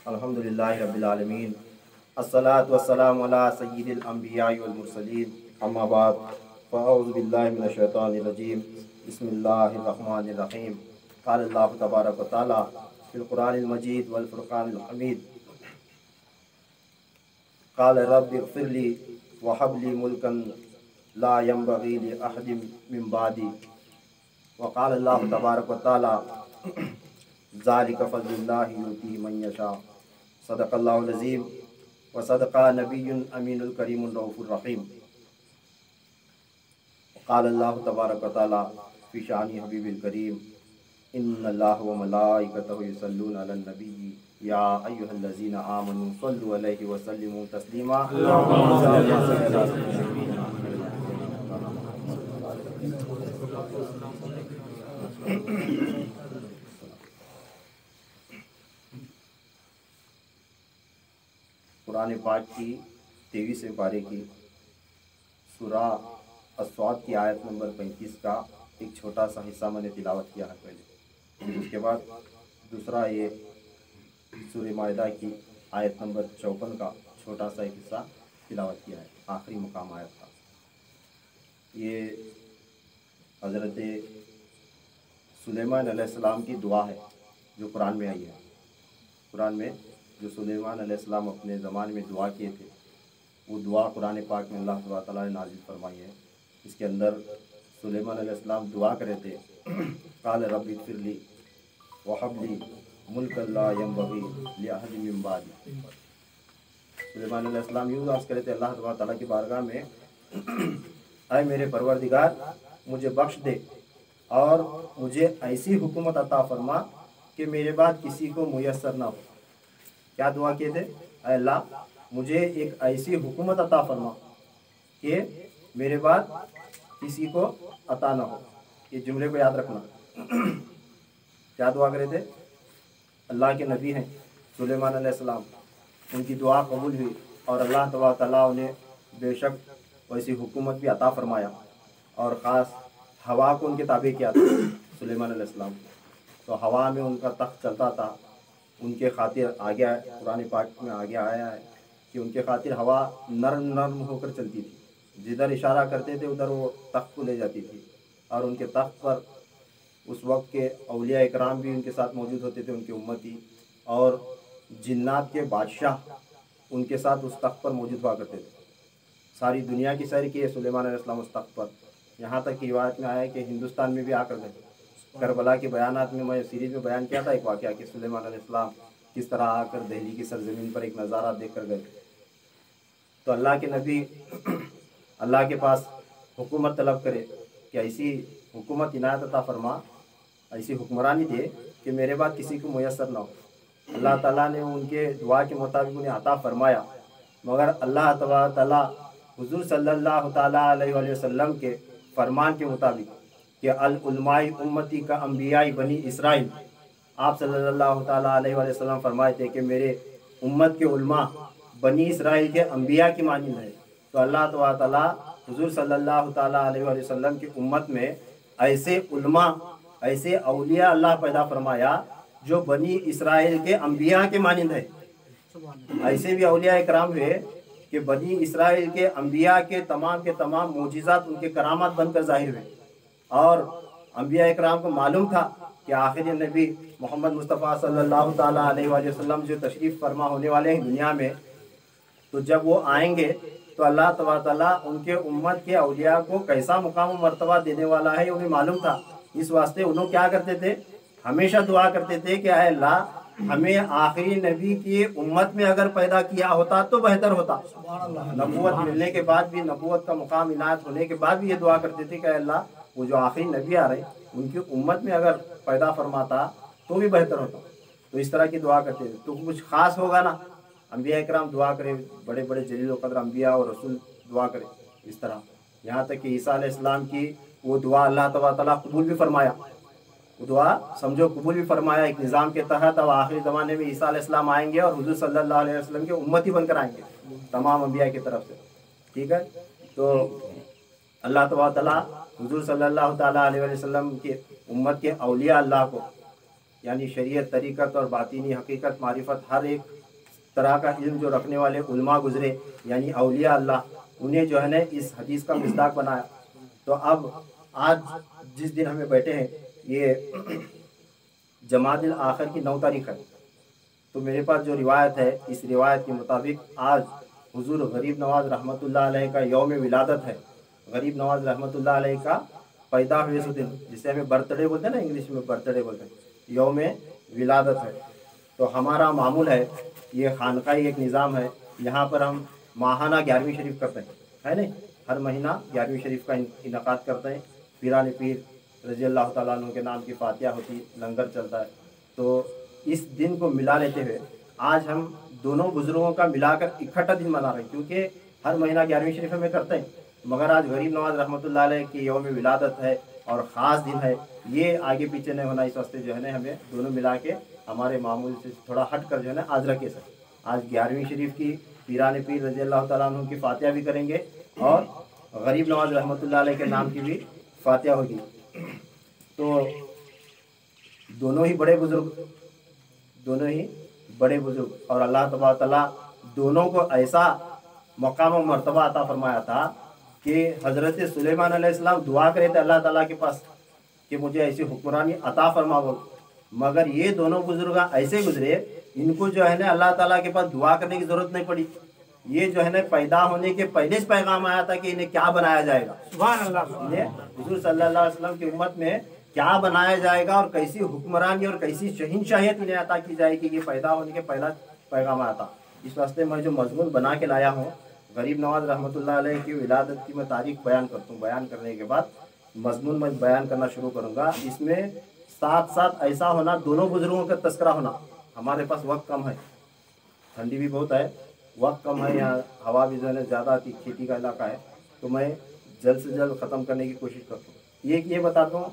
الحمدللہ رب العالمین، الصلاۃ والسلام علی سید الانبیاء والمرسلین، اما بعد فاعوذ باللہ من الشیطان الرجیم، بسم اللہ الرحمن الرحیم۔ قال اللہ تبارک و تعالی فی القرآن المجید والفرقان الحمید، قال رب اغفر لی وہب لی ملکا لا ینبغی لأحد من بعدی، وقال اللہ تبارک و تعالی ذالک فضل اللہ یؤتیہ من یشاء، صدق اللہ العظیم وصدق نبی امین الکریم الرؤوف الرحیم۔ قال اللہ تبارک و تعالی فی شان حبیب الکریم، ان اللہ وملائکتہ یصلون علی النبی یا ایھا الذین آمنوا صلوا علیہ وسلموا تسلیما۔ قرآن پاک کی 23ویں پارے کی سورہ الصاد کی آیت نمبر 35 کا ایک چھوٹا سا حصہ میں نے تلاوت کیا ہے پہلے، پھر اس کے بعد دوسرا یہ سورہ مائدہ کی آیت نمبر 54 کا چھوٹا سا ایک حصہ تلاوت کیا ہے، آخری مقام آیت کا۔ یہ حضرت سلیمان علیہ السلام کی دعا ہے جو قرآن میں آئی ہے۔ قرآن میں جو سلیمان علیہ السلام اپنے زمانے میں دعا کیے تھے، وہ دعا قرآن پاک میں اللہ سبحانہ تعالیٰ نے نازل فرمائی ہے۔ اس کے اندر سلیمان علیہ السلام دعا کرے تھے، قال رب اغفر لی وہب لی ملکا لا ینبغی لأحد من بعدی۔ سلیمان علیہ السلام یوں عرض کرے تھے اللہ سبحانہ تعالیٰ کی بارگاہ میں، اے میرے پروردگار مجھے بخش دے اور مجھے ایسی حکومت عطا فرما کہ میرے بعد کسی کو میسر نہ ہو۔ کیا دعا کیے تھے؟ اے اللہ مجھے ایک ایسی حکومت عطا فرما کہ میرے بعد کسی کو عطا نہ ہو۔ یہ جملے کو یاد رکھنا۔ کیا دعا کرے تھے؟ اللہ کے نبی ہیں سلیمان علیہ السلام، ان کی دعا قبول ہوئی اور اللہ تبارک تعالیٰ انہیں بے شک ویسی حکومت بھی عطا فرمایا، اور خاص ہوا کو ان کے تابع کیا تھا سلیمان علیہ السلام۔ تو ہوا میں ان کا تخت چلتا تھا، ان کے خاطر آگے قرآن پاک میں آگے آیا ہے کہ ان کے خاطر ہوا نرم نرم ہو کر چلتی تھی، جدھر اشارہ کرتے تھے ادھر وہ تخت کو لے جاتی تھی، اور ان کے تخت پر اس وقت کے اولیاء اکرام بھی ان کے ساتھ موجود ہوتے تھے، ان کی امتی، اور جنات کے بادشاہ ان کے ساتھ اس تخت پر موجود ہوا کرتے تھے۔ ساری دنیا کی سیر کی ہے سلیمان علیہ السلام اس تخت پر، یہاں تک کہ روایت میں آیا ہے کہ ہندوستان میں بھی آ کر گئے۔ کربلا کے بیانات میں سیریز میں بیان کیا تھا ایک واقعہ کہ سلیمان علیہ السلام کس طرح آ کر دہلی کی سرزمین پر ایک نظارہ دیکھ کر گئے۔ تو اللہ کے نبی اللہ کے پاس حکومت طلب کرے کہ ایسی حکومت عنایت عطا فرما، ایسی حکمرانی دے کہ میرے بعد کسی کو میسر نہ ہو۔ اللہ تعالیٰ نے ان کے دعا کے مطابق انہیں عطا فرمایا، مگر اللہ تبارک تعالیٰ حضور صلی اللہ تعالیٰ علیہ وآلہ وسلم کے فرمان کے مطابق کہ العلماء امتی کا انبیاء بنی اسرائیل، آپ صلی اللہ تعالیٰ علیہ وآلہ وسلم فرمائے تھے کہ میرے امت کے علماء بنی اسرائیل کے انبیاء کی مانند ہے۔ تو اللہ تبارک تعالیٰ حضور صلی اللہ تعالیٰ علیہ وآلہ وسلم کی امت میں ایسے علماء، ایسے اولیاء اللہ پیدا فرمایا جو بنی اسرائیل کے انبیاء کے مانند ہے۔ ایسے بھی اولیاء اکرام ہوئے کہ بنی اسرائیل کے انبیاء کے تمام معجزات ان کے کرامات بن کر ظاہر ہوئے، اور انبیاء اکرام کو معلوم تھا کہ آخری نبی محمد مصطفیٰ صلی اللہ تعالیٰ علیہ وآلہ وسلم جو تشریف فرما ہونے والے ہیں دنیا میں، تو جب وہ آئیں گے تو اللہ تبارک تعالیٰ ان کے امت کے اولیاء کو کیسا مقام و مرتبہ دینے والا ہے انہیں معلوم تھا۔ اس واسطے انہوں کیا کرتے تھے؟ ہمیشہ دعا کرتے تھے کہ اے اللہ ہمیں آخری نبی کی امت میں اگر پیدا کیا ہوتا تو بہتر ہوتا۔ نبوت ملنے کے بعد بھی، نبوت کا مقام عنایت ہونے کے بعد بھی یہ دعا کرتے تھے کہ اے اللہ وہ جو آخری نبی آ رہے ان کی امت میں اگر پیدا فرماتا تو بھی بہتر ہوتا۔ تو اس طرح کی دعا کرتے تھے۔ تو کچھ خاص ہوگا نا، انبیاء اکرام دعا کرے، بڑے بڑے جلیل و قدر انبیاء اور رسول دعا کرے اس طرح، یہاں تک کہ عیسیٰ علیہ السلام کی وہ دعا اللہ تبارک تعالیٰ قبول بھی فرمایا۔ وہ دعا سمجھو قبول بھی فرمایا ایک نظام کے تحت۔ اب آخری زمانے میں عیسیٰ علیہ السلام آئیں گے اور حضور صلی اللہ علیہ وسلم کے امتی بن کر آئیں گے تمام انبیاء کی طرف سے، ٹھیک ہے۔ تو اللہ تبارک تعالیٰ حضور صلی اللہ تعالیٰ علیہ وسلم کے امت کے اولیاء اللہ کو، یعنی شریعت، طریقت اور باطینی حقیقت، معرفت، ہر ایک तरह का इल्म जो रखने वाले उलमा गुजरे, यानी औलिया अल्लाह, उन्हें जो है ना इस हदीस का मिस्दाक बनाया। तो अब आज जिस दिन हमें बैठे हैं, ये जमादिल आखिर की 9 तारीख है। तो मेरे पास जो रिवायत है, इस रिवायत के मुताबिक आज हुजूर गरीब नवाज रहमतुल्लाह अलैह का यौम विलादत है। गरीब नवाज रहमतुल्लाह अलैह का पैदा हुए से दिन, जिसे हमें बर्थडे बोलते हैं ना, इंग्लिश में बर्थडे बोलते हैं, यौम विलादत है। तो हमारा मामूल है, ये खानकाई एक निज़ाम है, यहाँ पर हम माहाना 11वीं शरीफ करते हैं, है नहीं, हर महीना 11वीं शरीफ का इनकाद करते हैं। पीरान पीर रज़ी अल्लाह तआला अन्हु के नाम की फातिहा होती, लंगर चलता है। तो इस दिन को मिला लेते हुए आज हम दोनों बुजुर्गों का मिलाकर इकट्ठा दिन मना रहे हैं, क्योंकि हर महीना 11वीं शरीफ में करते हैं, मगर आज गरीब नवाज रहमतुल्लाह अलैह की यौम विलादत है और ख़ास दिन है, ये आगे पीछे नहीं होना। इस वास्ते जो है ना हमें दोनों मिला के हमारे मामूल से थोड़ा हट कर जो है ना आज रखे सर, आज 11वीं शरीफ की पीरान पीर रज़ी अल्लाह तआला अन्हु की फातिहा भी करेंगे और गरीब नवाज रहमतुल्लाह अलैह के नाम की भी फातिहा होगी। तो दोनों ही बड़े बुजुर्ग और अल्लाह तबारक तआला दोनों को ऐसा मकाम और मर्तबा अता फरमाया था कि हज़रत सुलेमान अलैहिस्सलाम दुआ करे थे अल्लाह ताला के पास कि मुझे ऐसी हुक्मरानी अता फरमाओ, मगर ये दोनों बुजुर्ग ऐसे गुजरे, इनको जो है ना अल्लाह ताला के पास दुआ करने की जरूरत नहीं पड़ी। ये जो है ना पैदा होने के पहले से पैगाम आया था कि इन्हें क्या बनाया जाएगा, सुभान अल्लाह, हुजूर सल्लल्लाहु अलैहि वसल्लम की उम्मत में क्या बनाया जाएगा और कैसी हुक्मरानी और कैसी शहीनशाहियत इन्हें अता की जाएगी, ये पैदा होने के पहला पैगाम आया था। इस वास्ते मैं जो मजमून बना के लाया हूँ, गरीब नवाज रहमतुल्लाह अलैह की विलादत की मैं तारीख बयान करता हूँ। बयान करने के बाद मजमून मैं बयान करना शुरू करूँगा। इसमें साथ साथ ऐसा होना, दोनों बुजुर्गों का तस्करा होना। हमारे पास वक्त कम है, ठंडी भी बहुत है, वक्त कम है, यहाँ हवा भी जो है ज़्यादा आती, खेती का इलाका है, तो मैं जल्द से जल्द ख़त्म करने की कोशिश करता हूँ। ये बताता हूँ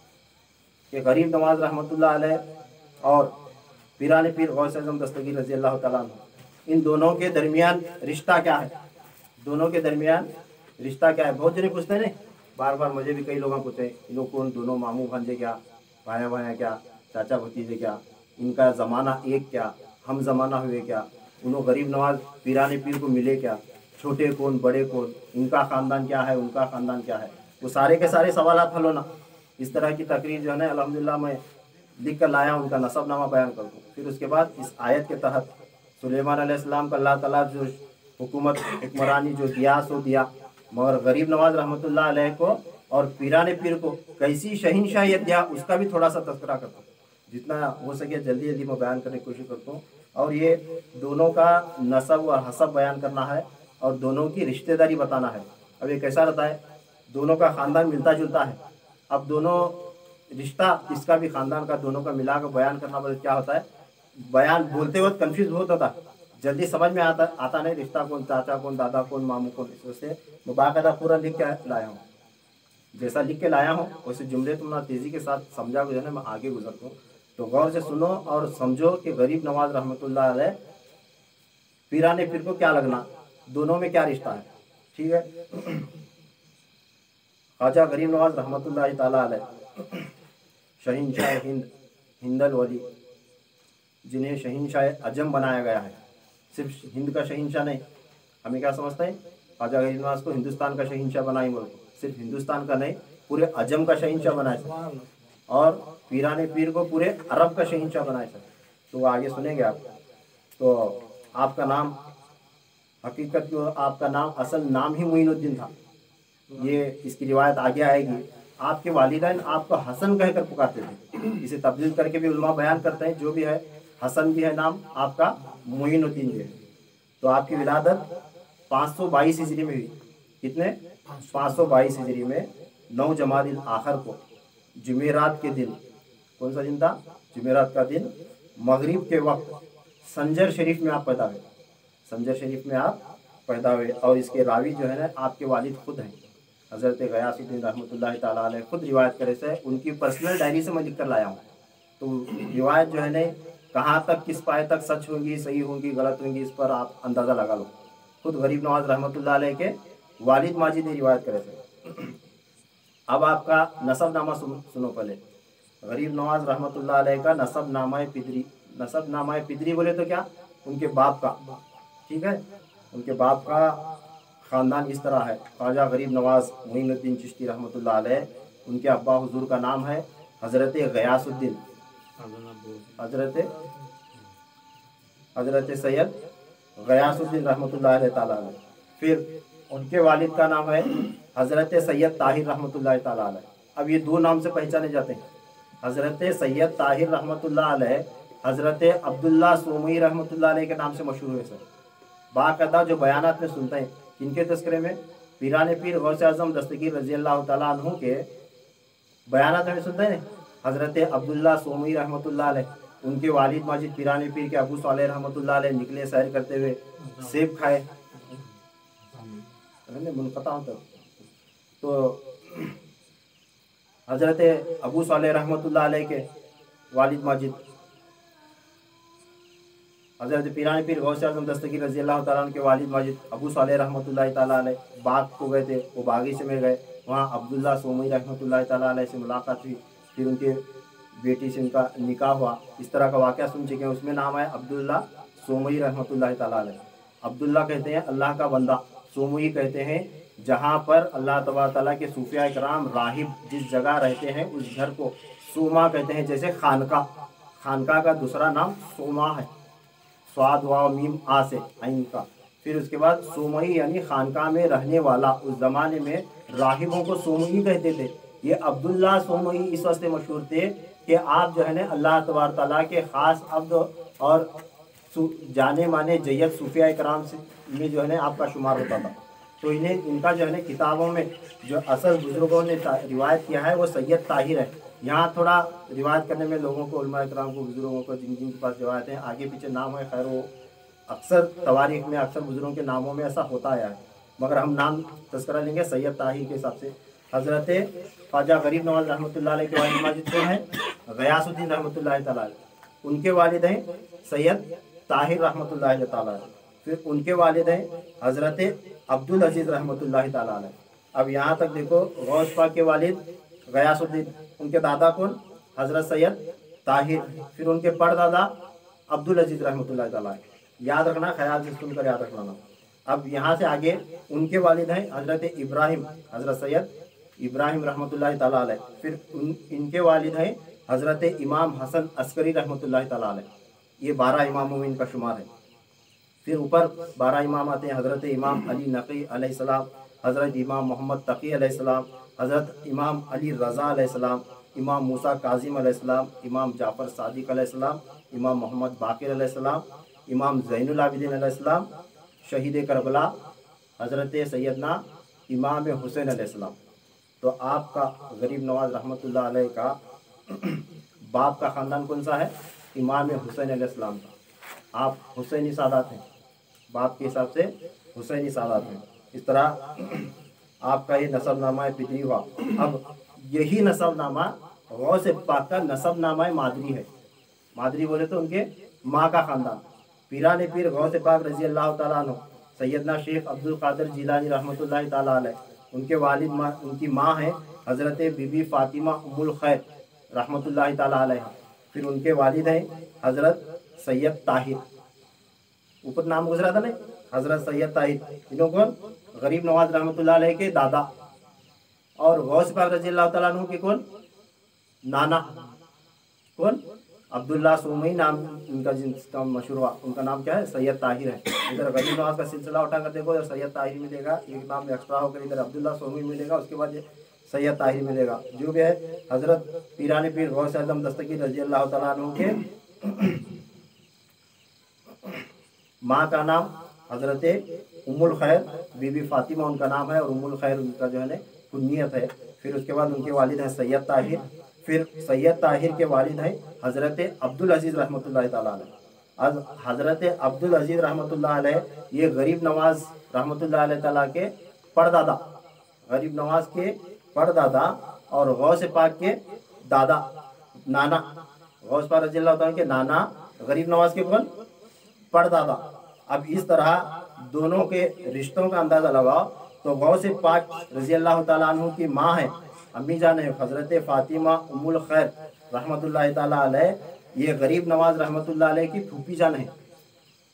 कि गरीब नवाज रहमतुल्लाह अलैह और पीरान पीर गौस आज़म दस्तगीर रज़ी अल्लाह तआला अन्हु, इन दोनों के दरमियान रिश्ता क्या है, दोनों के दरमियान रिश्ता क्या है। बहुत जने पूछते हैं, बार बार मुझे भी कई लोग पूछते हैं, इन लोग कौन, दोनों मामू भांजे क्या, भाया भाया क्या, चाचा भतीजे क्या, इनका ज़माना एक क्या, हम ज़माना हुए क्या, उन्होंने गरीब नवाज पीरान पीर को मिले क्या, छोटे कौन बड़े कौन, इनका ख़ानदान क्या है, उनका ख़ानदान क्या है, वो सारे के सारे सवालात हल होना। इस तरह की तकरीर जो है ना अल्हम्दुलिल्लाह मैं लिख कर लाया, उनका नसबनामा बयान कर दूँ। फिर उसके बाद इस आयत के तहत सुलेमान अलैहिस्सलाम का अल्लाह ताला जो हुकूमत हुक्मरानी जो दिया सो दिया, मगर गरीब नवाज रहमतुल्लाह अलैह को और पीरान पीर को कैसी शहीनशाहियत दिया, उसका भी थोड़ा सा तज़किरा करता हूँ। जितना हो सके जल्दी जल्दी मैं बयान करने की कोशिश करता हूँ। और ये दोनों का नसब और हसब बयान करना है और दोनों की रिश्तेदारी बताना है। अब ये कैसा रहता है, दोनों का ख़ानदान मिलता जुलता है, अब दोनों रिश्ता इसका भी ख़ानदान का दोनों का मिला कर बयान करना, बोले क्या होता है, बयान बोलते वक्त कंफ्यूज बहुत होता, जल्दी समझ में आता नहीं, रिश्ता कौन, चाचा कौन, दादा कौन, मामू कौन। इस वजह से मैं बाकायदा पूरा लिख के लाया हूँ। जैसा लिख के लाया हूँ वैसे जुमले तुम तेज़ी के साथ समझा जो है ना मैं आगे गुजरता हूँ, तो गौर से सुनो और समझो कि गरीब नवाज रहमतुल्लाह अलैह पीरान पीर को क्या लगना, दोनों में क्या रिश्ता है। ठीक है, ख्वाजा गरीब नवाज रहमतुल्लाह ताला अलैह शहीनशाह हिंदल वली, जिन्हें शहीनशाह अजम बनाया गया है। सिर्फ हिंद का शहीनशाह नहीं, हमें क्या समझते हैं, ख्वाजा गरीब नवाज को हिंदुस्तान का शहीनशाह बनाई, बोल सिर्फ हिंदुस्तान का नहीं पूरे अजम का शहीनशाह बनाया, और पीरान पीर को पूरे अरब का शहीनशाह बनाया। तो वो आगे सुनेंगे आप। तो आपका नाम हकीकत में आपका नाम असल नाम ही मुइनुद्दीन था, ये इसकी रिवायत आगे आएगी। आपके वालिदैन आपको हसन कहकर पुकारते थे, इसे तब्दील करके भी उलमा बयान करते हैं, जो भी है हसन भी है नाम आपका, मुइनुद्दीन भी है। तो आपकी विलादत 522 हिजरी में हुई। कितने, 522 हिजरी में 9 जमादिल आखिर को जुमेरात के दिन, कौन सा दिन था, जुमेरात का दिन, मगरिब के वक्त संजर शरीफ में आप पैदा हुए, संजर शरीफ में आप पैदा हुए। और इसके रावी जो है ना आपके वालिद खुद हैं, हज़रत गयासुद्दीन रहमतुल्लाह ताला अलैह खुद रिवायत करे से, उनकी पर्सनल डायरी से मैं लिख कर लाया हूँ। तो रिवायत जो है ना कहाँ तक किस पाए तक सच होंगी, सही होंगी, गलत होंगी, इस पर आप अंदाज़ा लगा लो। खुद गरीब नवाज रहमतुल्लाह अलैह के वालिद माजिद ने रिवायत करे थे। अब आपका नसबनामा सुनो पहले। गरीब नवाज रहमतुल्लाह अलैह का नसबनामा पिदरी, नसबनामा पिदरी बोले तो क्या, ان کے باپ کا، ٹھیک ہے، ان کے باپ کا خاندان اس طرح ہے، خواجہ غریب نواز معین الدین چشتی رحمۃ اللہ علیہ، ان کے ابا حضور کا نام ہے حضرت غیاث الدین، حضرت سید غیاث الدین رحمۃ اللہ علیہ تعالیٰ علیہ۔ پھر ان کے والد کا نام ہے حضرت سید طاہر رحمۃ اللہ تعالیٰ علیہ۔ اب یہ دو نام سے پہچانے جاتے ہیں، حضرت سید طاہر رحمۃ اللہ علیہ حضرت عبداللہ سومئی رحمۃ اللہ علیہ کے نام سے مشہور ہوئے سر۔ باقاعدہ جو بیانات میں سنتے ہیں کن کے تذکرے میں، پیران پیر غوث اعظم دستگیر رضی اللہ تعالیٰ عنہ کے بیانات میں سنتے ہیں، حضرت عبداللہ سومئی رحمۃ اللہ علیہ، ان کے والد ماجد پیران پیر کے ابو صالح رحمۃ اللہ علیہ نکلے سیر کرتے ہوئے، سیب کھائے، منقطع ہوتا تو حضرت ابو صالح رحمۃ اللہ علیہ کے والد ماجد حضرت پیران پیر غوث اعظم دستگیر رضی اللہ تعالیٰ عنہ کے والد ماجد ابو صالح رحمۃ اللہ تعالیٰ علیہ باغ کو گئے تھے، وہ باغیچے میں گئے، وہاں عبداللہ سومئی رحمۃ اللہ تعالیٰ علیہ سے ملاقات ہوئی، پھر ان کے بیٹی سے ان کا نکاح ہوا، اس طرح کا واقعہ سن چکے ہیں، اس میں نام ہے عبداللہ سومئی رحمۃ اللہ تعالیٰ علیہ۔ عبداللہ کہتے ہیں اللہ کا بندہ، سومئی کہتے ہیں جہاں پر اللہ تبارک تعالیٰ کے صوفیاء کرام راہب جس جگہ رہتے ہیں اس گھر کو سوما کہتے ہیں، جیسے خانقاہ، خانقاہ کا دوسرا نام سوما ہے، سواد واو میم آ سے عین کا۔ پھر اس کے بعد سومئی یعنی خانقاہ میں رہنے والا، اس زمانے میں راہبوں کو سومئی کہتے تھے۔ یہ عبداللہ سومئی اس واسطے مشہور تھے کہ آپ جو ہے نا اللہ تبارک تعالیٰ کے خاص عبد اور جانے مانے جید صوفیاء کرام سے میں جو ہے نا آپ کا شمار ہوتا تھا، تو انہیں ان کا جو ہے نا کتابوں میں جو اصل بزرگوں نے روایت کیا ہے وہ سید طاہر ہے۔ یہاں تھوڑا روایت کرنے میں لوگوں کو، علماء کرام کو، بزرگوں کو جن کے پاس روایت ہیں آگے پیچھے نام ہے، خیر وہ اکثر تواریخ میں اکثر بزرگوں کے ناموں میں ایسا ہوتا آیا ہے، مگر ہم نام تذکرہ لیں گے سید طاہر کے حساب سے۔ حضرت خواجہ غریب نواز رحمۃ اللہ علیہ کے والد ماجد کون ہیں؟ غیاث الدین رحمۃ اللہ تعالیٰ علیہ، ان کے والد ہیں سید طاہر رحمۃ اللہ تعالیٰ علیہ، پھر ان کے والد ہیں حضرت عبدالعزیز رحمۃ اللہ تعالیٰ علیہ۔ اب یہاں تک دیکھو، غوث پاک کے والد غیاث الدین، ان کے دادا کون؟ حضرت سید طاہر، پھر ان کے پردادا عبدالعزیز رحمۃ اللہ تعالیٰ علیہ۔ یاد رکھنا، خیال سے سن کر یاد رکھنا۔ اب یہاں سے آگے ان کے والد ہیں حضرت ابراہیم، حضرت سید ابراہیم رحمۃ اللہ تعالیٰ علیہ، پھر ان کے والد ہیں حضرت امام حسن عسکری رحمۃ اللہ تعالیٰ علیہ۔ یہ 12 اماموں میں ان کا شمار ہے۔ پھر اوپر 12 امام آتے ہیں، حضرت امام علی نقی علیہ السلام، حضرت امام محمد تقی علیہ السلام، حضرت امام علی رضا علیہ السلام، امام موسیٰ کاظم علیہ السلام، امام جعفر صادق علیہ السلام، امام محمد باقر علیہ السلام، امام زین العابدین علیہ السلام، شہید کربلا حضرت سیدنا امام حسین علیہ السلام۔ تو آپ کا غریب نواز رحمۃ اللہ علیہ کا باپ کا خاندان کون سا ہے؟ امام حسین علیہ السلام کا، آپ حسینی سادات ہیں، باپ کے حساب سے حسینی سادات ہیں۔ اس طرح آپ کا یہ نسب نامہ پدری ہوا۔ اب یہی نسب نامہ غوث پاک کا نسب نامہ مادری ہے۔ مادری بولے تو ان کے ماں کا خاندان، پیران پیر غوث پاک رضی اللہ تعالیٰ عنہ سیدنا شیخ عبد القادر جیلانی رحمۃ اللہ تعالیٰ علیہ، ان کے والد ان کی ماں ہیں حضرت بی بی فاطمہ ام الخیر رحمۃ اللہ تعالیٰ علیہ، پھر ان کے والد ہیں حضرت سید طاہر، اوپر نام گزرا تھا نا حضرت سید طاہر، انہوں کون؟ غریب نواز رحمۃ اللہ علیہ کے دادا، اور غوث پاک رضی اللہ تعالیٰ عنہ کے کون؟ نانا، کون؟ عبداللہ سومئی نام ان کا، جن کا مشہور ہوا، ان کا نام کیا ہے؟ سید طاہر ہے۔ ادھر غریب نواز کا سلسلہ اٹھا کر دیکھو، ادھر سید طاہر ملے گا، ایک نام ایکسٹرا ہو کر ادھر عبداللہ سومئی ملے گا، اس کے بعد سید طاہر ملے گا، جو بھی ہے حضرت پیران پیر غوث اعظم دستگیر رضی اللہ تعالیٰ عنہ کے ماں کا نام حضرت ام الخیر بی بی فاطمہ ان کا نام ہے، اور ام الخیر ان کا جو ہے نا کنیت ہے۔ پھر اس کے بعد ان کے والد ہیں سید طاہر، پھر سید طاہر کے والد ہیں حضرت عبدالعزیز رحمۃ اللہ تعالیٰ علیہ۔ حضرت عبدالعزیز رحمۃ اللہ علیہ یہ غریب نواز رحمۃ اللہ علیہ تعالیٰ کے پردادا، غریب نواز کے پردادا اور غوث پاک کے دادا، نانا، غوث پاک رضی اللہ تعالیٰ کے نانا، غریب نواز کے کون؟ پردادا۔ اب اس طرح دونوں کے رشتوں کا اندازہ لگاؤ تو غوث پاک رضی اللہ تعالیٰ عنہ کی ماں ہے، امی جان ہے حضرت فاطمہ ام الخیر رحمۃ اللہ تعالیٰ علیہ، یہ غریب نواز رحمۃ اللہ علیہ کی پھوپھی جان ہے،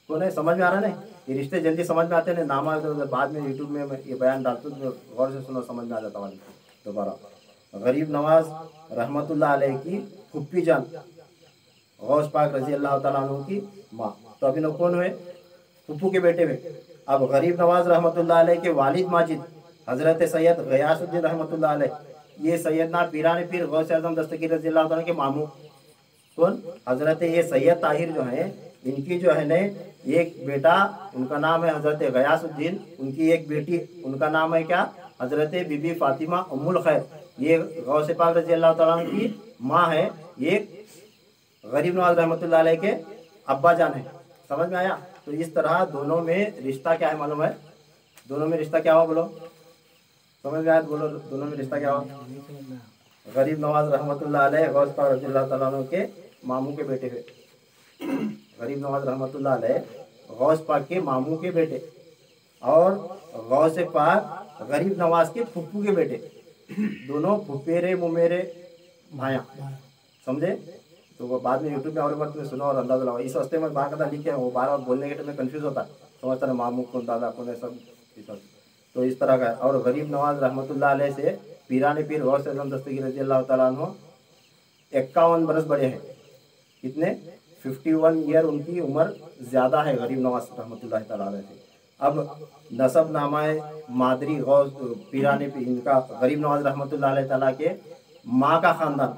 कौन है, समझ में आ रहा है ना? ये रिश्ते जल्दी समझ में आते हैं, नामा बाद में यूट्यूब में मैं ये बयान डालता हूँ तो गौर से सुनो, समझ में आ जाता वाली दोबारा। गरीब नवाज रहमतुल्लाह अलैह की फुप्पी जान गौस पाक रजी अल्लाह तआला अन्हु की माँ, तो अभी लोग कौन हुए, फुप्पू के बेटे हुए। अब गरीब नवाज रहमतुल्लाह अलैह के वालिद माजिद हजरत सैयद गयासुद्दीन रहमतुल्लाह अलैह, ये सैयदना पीरान पीर गौस आजम दस्तगीर रजी अल्लाह तआला के मामू कौन, हजरत ये सैयद ताहिर जो है, इनकी जो है ने एक बेटा उनका नाम है हजरत गयासुद्दीन, उनकी एक बेटी उनका नाम है क्या, हजरत बीबी फातिमा उम्मुल खैर। ये गौस पाक रजी अल्लाह तआला की माँ है, ये गरीब नवाज रहमतुल्लाह अलैह के अब्बा जान है। समझ में आया? तो इस तरह दोनों में रिश्ता क्या है मालूम है? दोनों में रिश्ता क्या हुआ बोलो, समझ में आया? बोलो दोनों में रिश्ता क्या हुआ? गरीब नवाज रहमतुल्लाह अलैह गौस पाक रजी अल्लाह तआला अन्हु के मामू के बेटे हुए। गरीब नवाज रहमतुल्लाह अलैह गौस पाक के मामू के बेटे और गौस पाक गरीब नवाज के फुप्पू के बेटे, दोनों फुफेरे मुमेरे भाया, समझे? तो वो बाद में यूट्यूब में और बार तुम्हें सुनो और अंदाजा लगाओ। इस वास्ते में बाकायदा लिखे हैं, वो बार बार बोलने के टाइम में कंफ्यूज होता है, समझता है मामू कौन दादा कौन है सब इस वास्ते। तो इस तरह का है। और गरीब नवाज रहमतुल्लाह अलैह से पीरान पीर गौस आजम दस्तगीर रज़ी अल्लाह तआला अन्हु 51 बरस बड़े हैं। कितने? 51 ईयर उनकी उम्र ज़्यादा है गरीब नवाज रहमतुल्लाह तआला अलैह से। अब नसब नामाए मादरी गौस पीरान पीर इनका गरीब नवाज रहमतुल्लाह अलैह तआला के माँ का ख़ानदान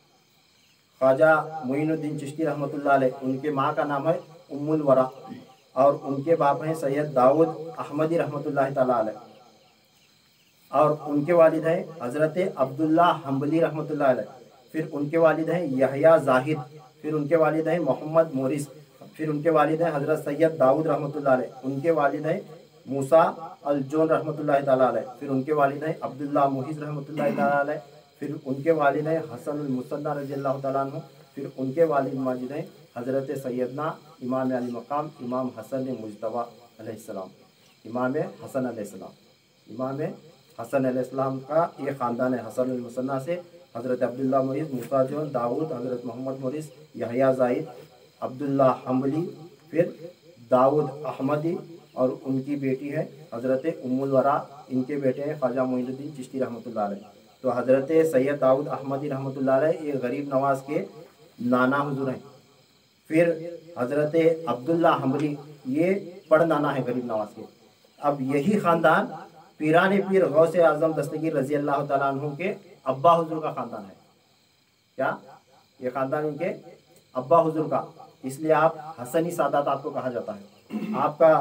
ख्वाजा मोइनुद्दीन चिश्ती रहमतुल्लाह अलैह, उनके माँ का नाम है उम्मुल वरा और उनके बाप हैं सैयद दाऊद अहमदी रहमतुल्लाह तआला अलैह और उनके वालिद हैं हज़रत अब्दुल्ला हम्बली रहमतुल्लाह अलैह। फिर उनके वालिद हैं यहया जाहिद, फिर उनके वालिद हैं मोहम्मद मोरिस, फिर उनके वालिद हैं हज़रत सैयद दाऊद रहमतुल्लाह अलैह, उनके वालिद हैं मूसा अल जोन रहमतुल्लाह तआला अलैह, फिर उनके वालिद हैं अब्दुल्ला मुहिज रहमतुल्लाह तआला अलैह, फिर उनके वालिद हैं हसन अल मुसन्ना रज़ी अल्लाह तआला अन्हु, फिर उनके वालिद माजिद हैं हज़रत सैयदना इमाम अली मकाम इमाम हसन मुजतबा अलैहिस्सलाम, इमाम हसन अलैहिस्सलाम, इमाम हसन अलैहिस्सलाम का ये ख़ानदान है। हसन अल मुसन्ना से हज़रत अब्दुल्ला मोरिस, मूसा जोन, दाऊद, हज़रत मोहम्मद मोरिस, यहया जाहिद, अब्दुल्ला हम्बली, फिर दाऊद अहमदी और उनकी बेटी है हज़रत उम्मुल वरा, इनके बेटे हैं ख्वाजा मोइनुद्दीन चिश्ती रहमतुल्लाह अलैह। तो हज़रत सैयद दाऊद अहमदी रहमतुल्लाह अलैह ये गरीब नवाज के नाना हुजूर हैं। फिर हज़रत अब्दुल्ला हम्बली ये पड़ नाना है गरीब नवाज के। अब यही ख़ानदान पीरान पीर गौस आज़म दस्तगीर रज़ी अल्लाह तआला अन्हु के अब्बा हुजूर का ख़ानदान है। क्या ये ख़ानदान इनके अब्बा हुजूर का, इसलिए आप हसनी सादात आपको कहा जाता है। आपका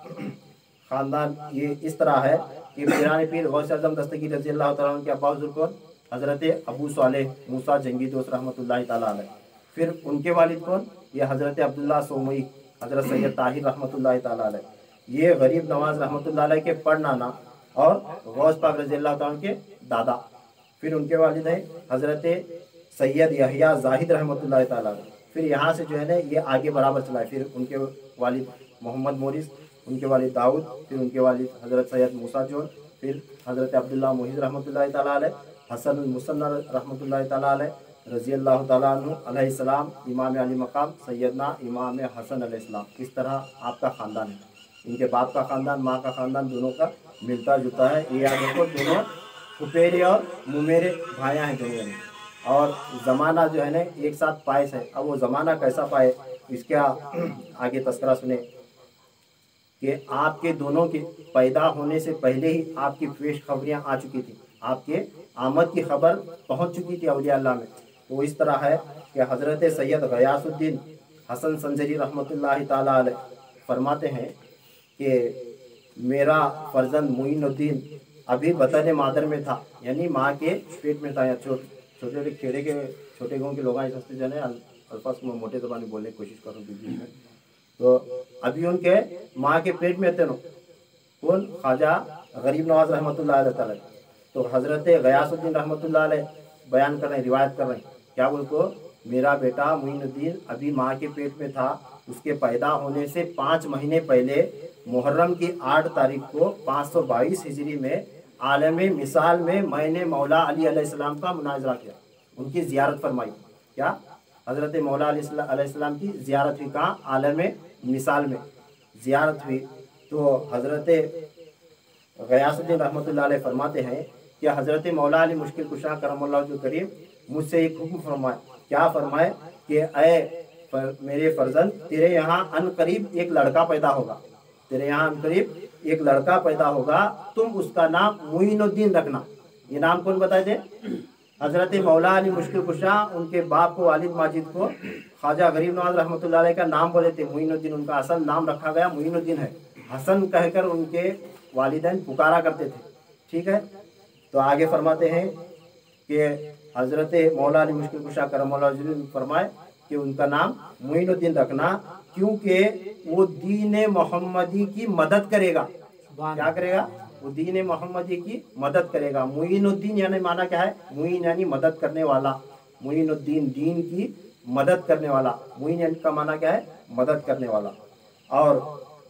ख़ानदान ये इस तरह है कि पीरान पीर गौस आज़म दस्तगीर रज़ी अल्लाह तआला अन्हु के अब्बा हुजूर कौन? हज़रत अबू सालेह मूसा जंगी दोस्त रहमतुल्लाह तआला अलैह। फिर उनके वालिद कौन? ये हज़रत अब्दुल्ला सोमई, हज़रत सैयद ताहिर रहमतुल्लाह तआला अलैह। ये गरीब नवाज रहमतुल्लाह अलैह के पड़ नाना और गौस पाक रज़ी अल्लाह तआला के दादा। फिर उनके वालिद हैं हज़रत सैयद यहया जाहिद रहमतुल्लाह तआला अलैह। फिर यहाँ से जो है ना ये आगे बराबर चला है। फिर उनके वालिद मोहम्मद मोरिस, उनके वालिद दाऊद, फिर उनके वालिद हज़रत सैयद मूसा जोन, फिर हज़रत अब्दुल्ला मोहिज रहमतुल्लाह तआला अलैह, हसन अल मुसन्ना रहमतुल्लाह तआला अलैह रज़ी अल्लाह तआला अन्हु अलैहिस्सलाम, इमाम अली मकाम सैयदना इमाम हसन अलैहिस्सलाम। इस तरह आपका ख़ानदान है। इनके बाप का ख़ानदान माँ का ख़ानदान दोनों का मिलता जुलता है। ये याद रखो दोनों फुफेरे और मुमेरे भाया हैं दोनों में। और ज़माना जो है ना एक साथ पायस है। अब वो ज़माना कैसा पाए इसका आगे तस्करा सुने कि आपके दोनों के पैदा होने से पहले ही आपकी पेश खबरियाँ आ चुकी थी, आपके आमद की खबर पहुँच चुकी थी औलिया अल्लाह में। तो इस तरह है कि हज़रत सैयद गयासुद्दीन हसन संजरी रहमतुल्लाह ताला अलैह फरमाते हैं कि मेरा फर्जंद मोइनुद्दीन अभी बतन मादर में था, यानी माँ के पेट में था। या छोटे छोटे खेड़े के छोटे गाँव के लोग इस हस्ते जो है अल्फाज में मोटे ज़बान में बोलने की कोशिश करूँ बीच में। तो अभी उनके माँ के पेट में थे नो कौन? ख्वाजा गरीब नवाज रहमतुल्लाह अलैह। तो हज़रत गयासुद्दीन रहमतुल्लाह अलैह बयान कर रहे हैं, रिवायत कर रहे हैं, क्या बोलते? मेरा बेटा मोइनुद्दीन अभी माँ के पेट में था, उसके पैदा होने से 5 महीने पहले मुहर्रम की 8 तारीख को 522 हिजरी में आलम मिसाल में मैंने मौला अली अलैहिस्सलाम का मुनाजरा किया, उनकी ज़ियारत फरमाई। क्या? हज़रत मौला अली अलैहिस्सलाम की ज़ियारत हुई। कहाँ? आलम मिसाल में ज़ियारत हुई तो हज़रत गयासुद्दीन रहमतुल्लाह अलैह फरमाते हैं कि हज़रत मौला अली मुश्किल कुशा करमल्लाहु वजहहु करीम मुझसे एक हुक्म फरमाए। क्या फरमाए कि मेरे फर्जंद, तेरे यहाँ अनकरीब एक लड़का पैदा होगा, तेरे यहाँ अनकरीब एक लड़का पैदा होगा, तुम उसका नाम मुईनुद्दीन रखना। ये नाम कौन बताए थे? हज़रत मौला अली मुश्किल कुशा उनके बाप को वालिद माजिद को ख्वाजा गरीब नवाज रहमतुल्लाह अलैह का नाम बोले थे मुईनुद्दीन। उनका असल नाम रखा गया मुईनुद्दीन है। हसन कहकर उनके वालिदैन पुकारा करते थे। ठीक है, तो आगे फरमाते हैं कि हज़रत मौला अली मुश्किल कुशा करमल्लाहु वजहहु ने फरमाए कि उनका नाम मुईनुद्दीन रखना, क्योंकि वो दीन मोहम्मदी की मदद करेगा। क्या करेगा? वो दीन मोहम्मदी की मदद करेगा। मुईनुद्दीन यानी माना क्या है? मुईन यानी मदद करने वाला, मुईनुद्दीन दीन की मदद करने वाला। मुईन यानी का माना क्या है? मदद करने वाला। और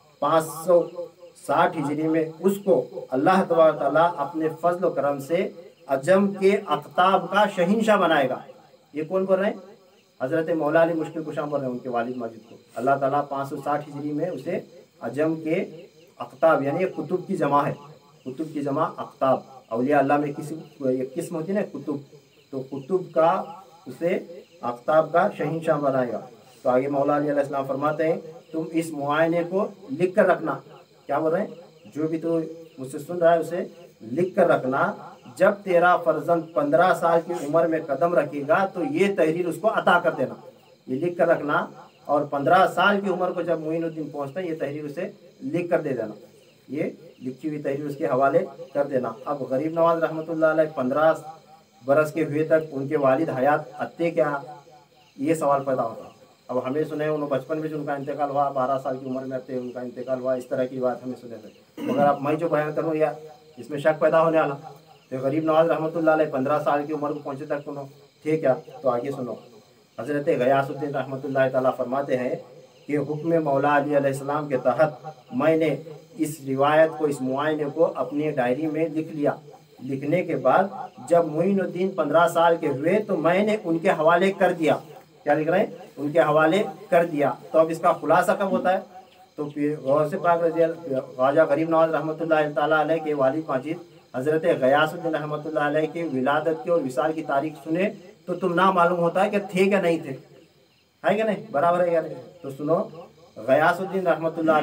560 हिजरी में उसको अल्लाह तबारक तआला अपने फजल करम से अजम के अख्ताब का शहीनशाह बनाएगा। ये कौन बोल रहे हैं? हज़रत मौला अली मुश्किल कुशा बोल रहे हैं उनके वालिद माजिद को। अल्लाह ताला 560 हिजरी में उसे अजम के अख्ताब यानी कुतुब की जमा है, कुतुब की जमा अख्ताब। औलिया अल्लाह में किसी एक किस्म होती है ना कुतुब, तो कुतुब का उसे अख्ताब का शहीनशाह बनाएगा। तो आगे मौला अली अलैहिस्सलाम फरमाते हैं तुम इस मुआयने को लिख कर रखना। क्या बोल रहे हैं? जो भी तो मुझसे सुन रहा है उसे लिख कर रखना। जब तेरा फर्जंद 15 साल की उम्र में कदम रखेगा तो ये तहरीर उसको अता कर देना। ये लिख कर रखना और 15 साल की उम्र को जब मुईनुद्दीन पहुंचता है ये तहरीर उसे लिख कर दे देना। ये लिखी हुई तहरीर उसके हवाले कर देना। अब गरीब नवाज रहमतुल्लाह अलैह 15 बरस के हुए तक उनके वालिद हयात अत्ते क्या, ये सवाल पैदा होता। अब हमें सुने उन्होंने बचपन में जो उनका इंतकाल हुआ, 12 साल की उम्र में अत्ते उनका इंतकाल हुआ, इस तरह की बात हमें सुने थे। मगर अब मैं जो बयान करूँ या इसमें शक पैदा होने वाला। तो गरीब नवाज रहमतुल्लाह अलैह 15 साल की उम्र को पहुँचे तक सुनो, ठीक है? तो आगे सुनो। हज़रत गयासुद्दीन रहमतुल्लाह ताला फरमाते हैं कि हुक्म मौला अली अलैहिस्सलाम के तहत मैंने इस रिवायत को, इस मुआयने को अपनी डायरी में लिख लिया। लिखने के बाद जब मुईनुद्दीन 15 साल के हुए तो मैंने उनके हवाले कर दिया। क्या लिख रहे हैं? उनके हवाले कर दिया। तो अब इसका खुलासा कब होता है? तो गौर से पाक ख्वाजा गरीब नवाज रहमतुल्लाह ताला अलैह के वालिद माजिद हज़रत गयासुद्दीन रहमतुल्लाह अलैह की विलादत की और विसाल की तारीख सुने तो तुम ना मालूम होता है कि थे क्या नहीं थे, है क्या नहीं? बराबर है क्या नहीं? तो सुनो, गयासुद्दीन रहमतुल्लाह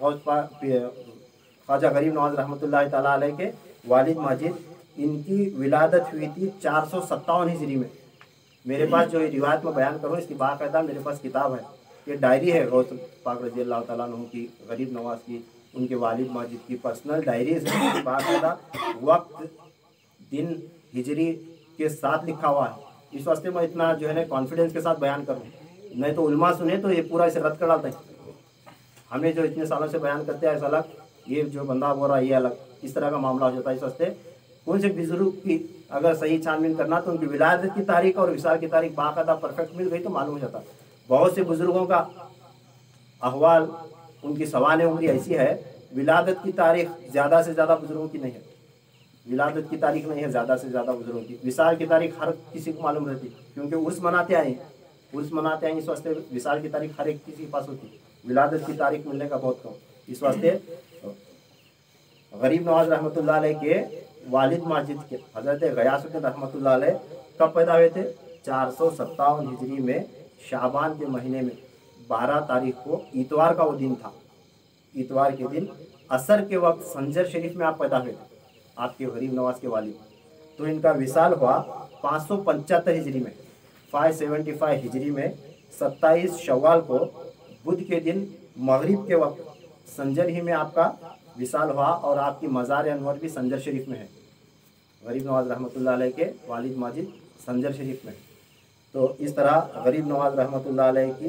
अलैह ख्वाजा गरीब नवाज रहमतुल्लाह ताला अलैह के वालिद माजिद, इनकी विलादत हुई थी 457 हिजरी में। मेरे पास जो रिवायत में बयान करूँ इसकी बाकायदा मेरे पास किताब है, ये डायरी है गौस पाक रज़ी अल्लाह तआला अन्हु की, गरीब नवाज की, उनके वालिद माजिद की पर्सनल डायरीज है। बाकायदा वक्त दिन हिजरी के साथ लिखा हुआ है। इस वास्ते मैं इतना जो है ना कॉन्फिडेंस के साथ बयान करूँ, नहीं तो उलमा सुने तो ये पूरा इसे रद्द कर डालते हैं। हमें जो इतने सालों से बयान करते हैं ऐसा अलग, ये जो बंदा बोल रहा है ये अलग, इस तरह का मामला हो जाता है। इस वास्ते कौन से बुजुर्ग की अगर सही छानबीन करना तो उनकी विलादत की तारीख और विसाल की तारीख बाकायदा परफेक्ट मिल गई तो मालूम हो जाता है। बहुत से बुजुर्गों का अहवाल, उनकी सवाल उम्र ऐसी है, विलादत की तारीख ज़्यादा से ज़्यादा बुजुर्गों की नहीं है, विलादत की तारीख नहीं है ज़्यादा से ज़्यादा बुजुर्गों की। विसाल की तारीख हर किसी को मालूम रहती, क्योंकि उर्स मनाते आए, उर्स मनाते आए, इस वास्ते विसाल की तारीख हर एक किसी के पास होती, विलादत की तारीख मिलने का बहुत कम। इस वास्ते गरीब नवाज रहमतुल्लाह अलैह के वालिद माजिद के हज़रत गयासुद्दीन रहमतुल्लाह अलैह कब पैदा हुए थे? 457 हिजरी में शाबान के महीने में 12 तारीख को, इतवार का वो दिन था। इतवार के दिन असर के वक्त संजर शरीफ में आप पैदा हुए थे, आपके गरीब नवाज के वालिद। तो इनका विसाल हुआ 575 हिजरी में, 575 हिजरी में 27 शव्वाल को बुध के दिन मगरिब के वक्त संजर ही में आपका विसाल हुआ और आपकी मज़ार अनवर भी संजर शरीफ में है। गरीब नवाज रहमतुल्लाह अलैह के वालिद माजिद संजर शरीफ में। तो इस तरह गरीब नवाज रहमतुल्लाह अलैह की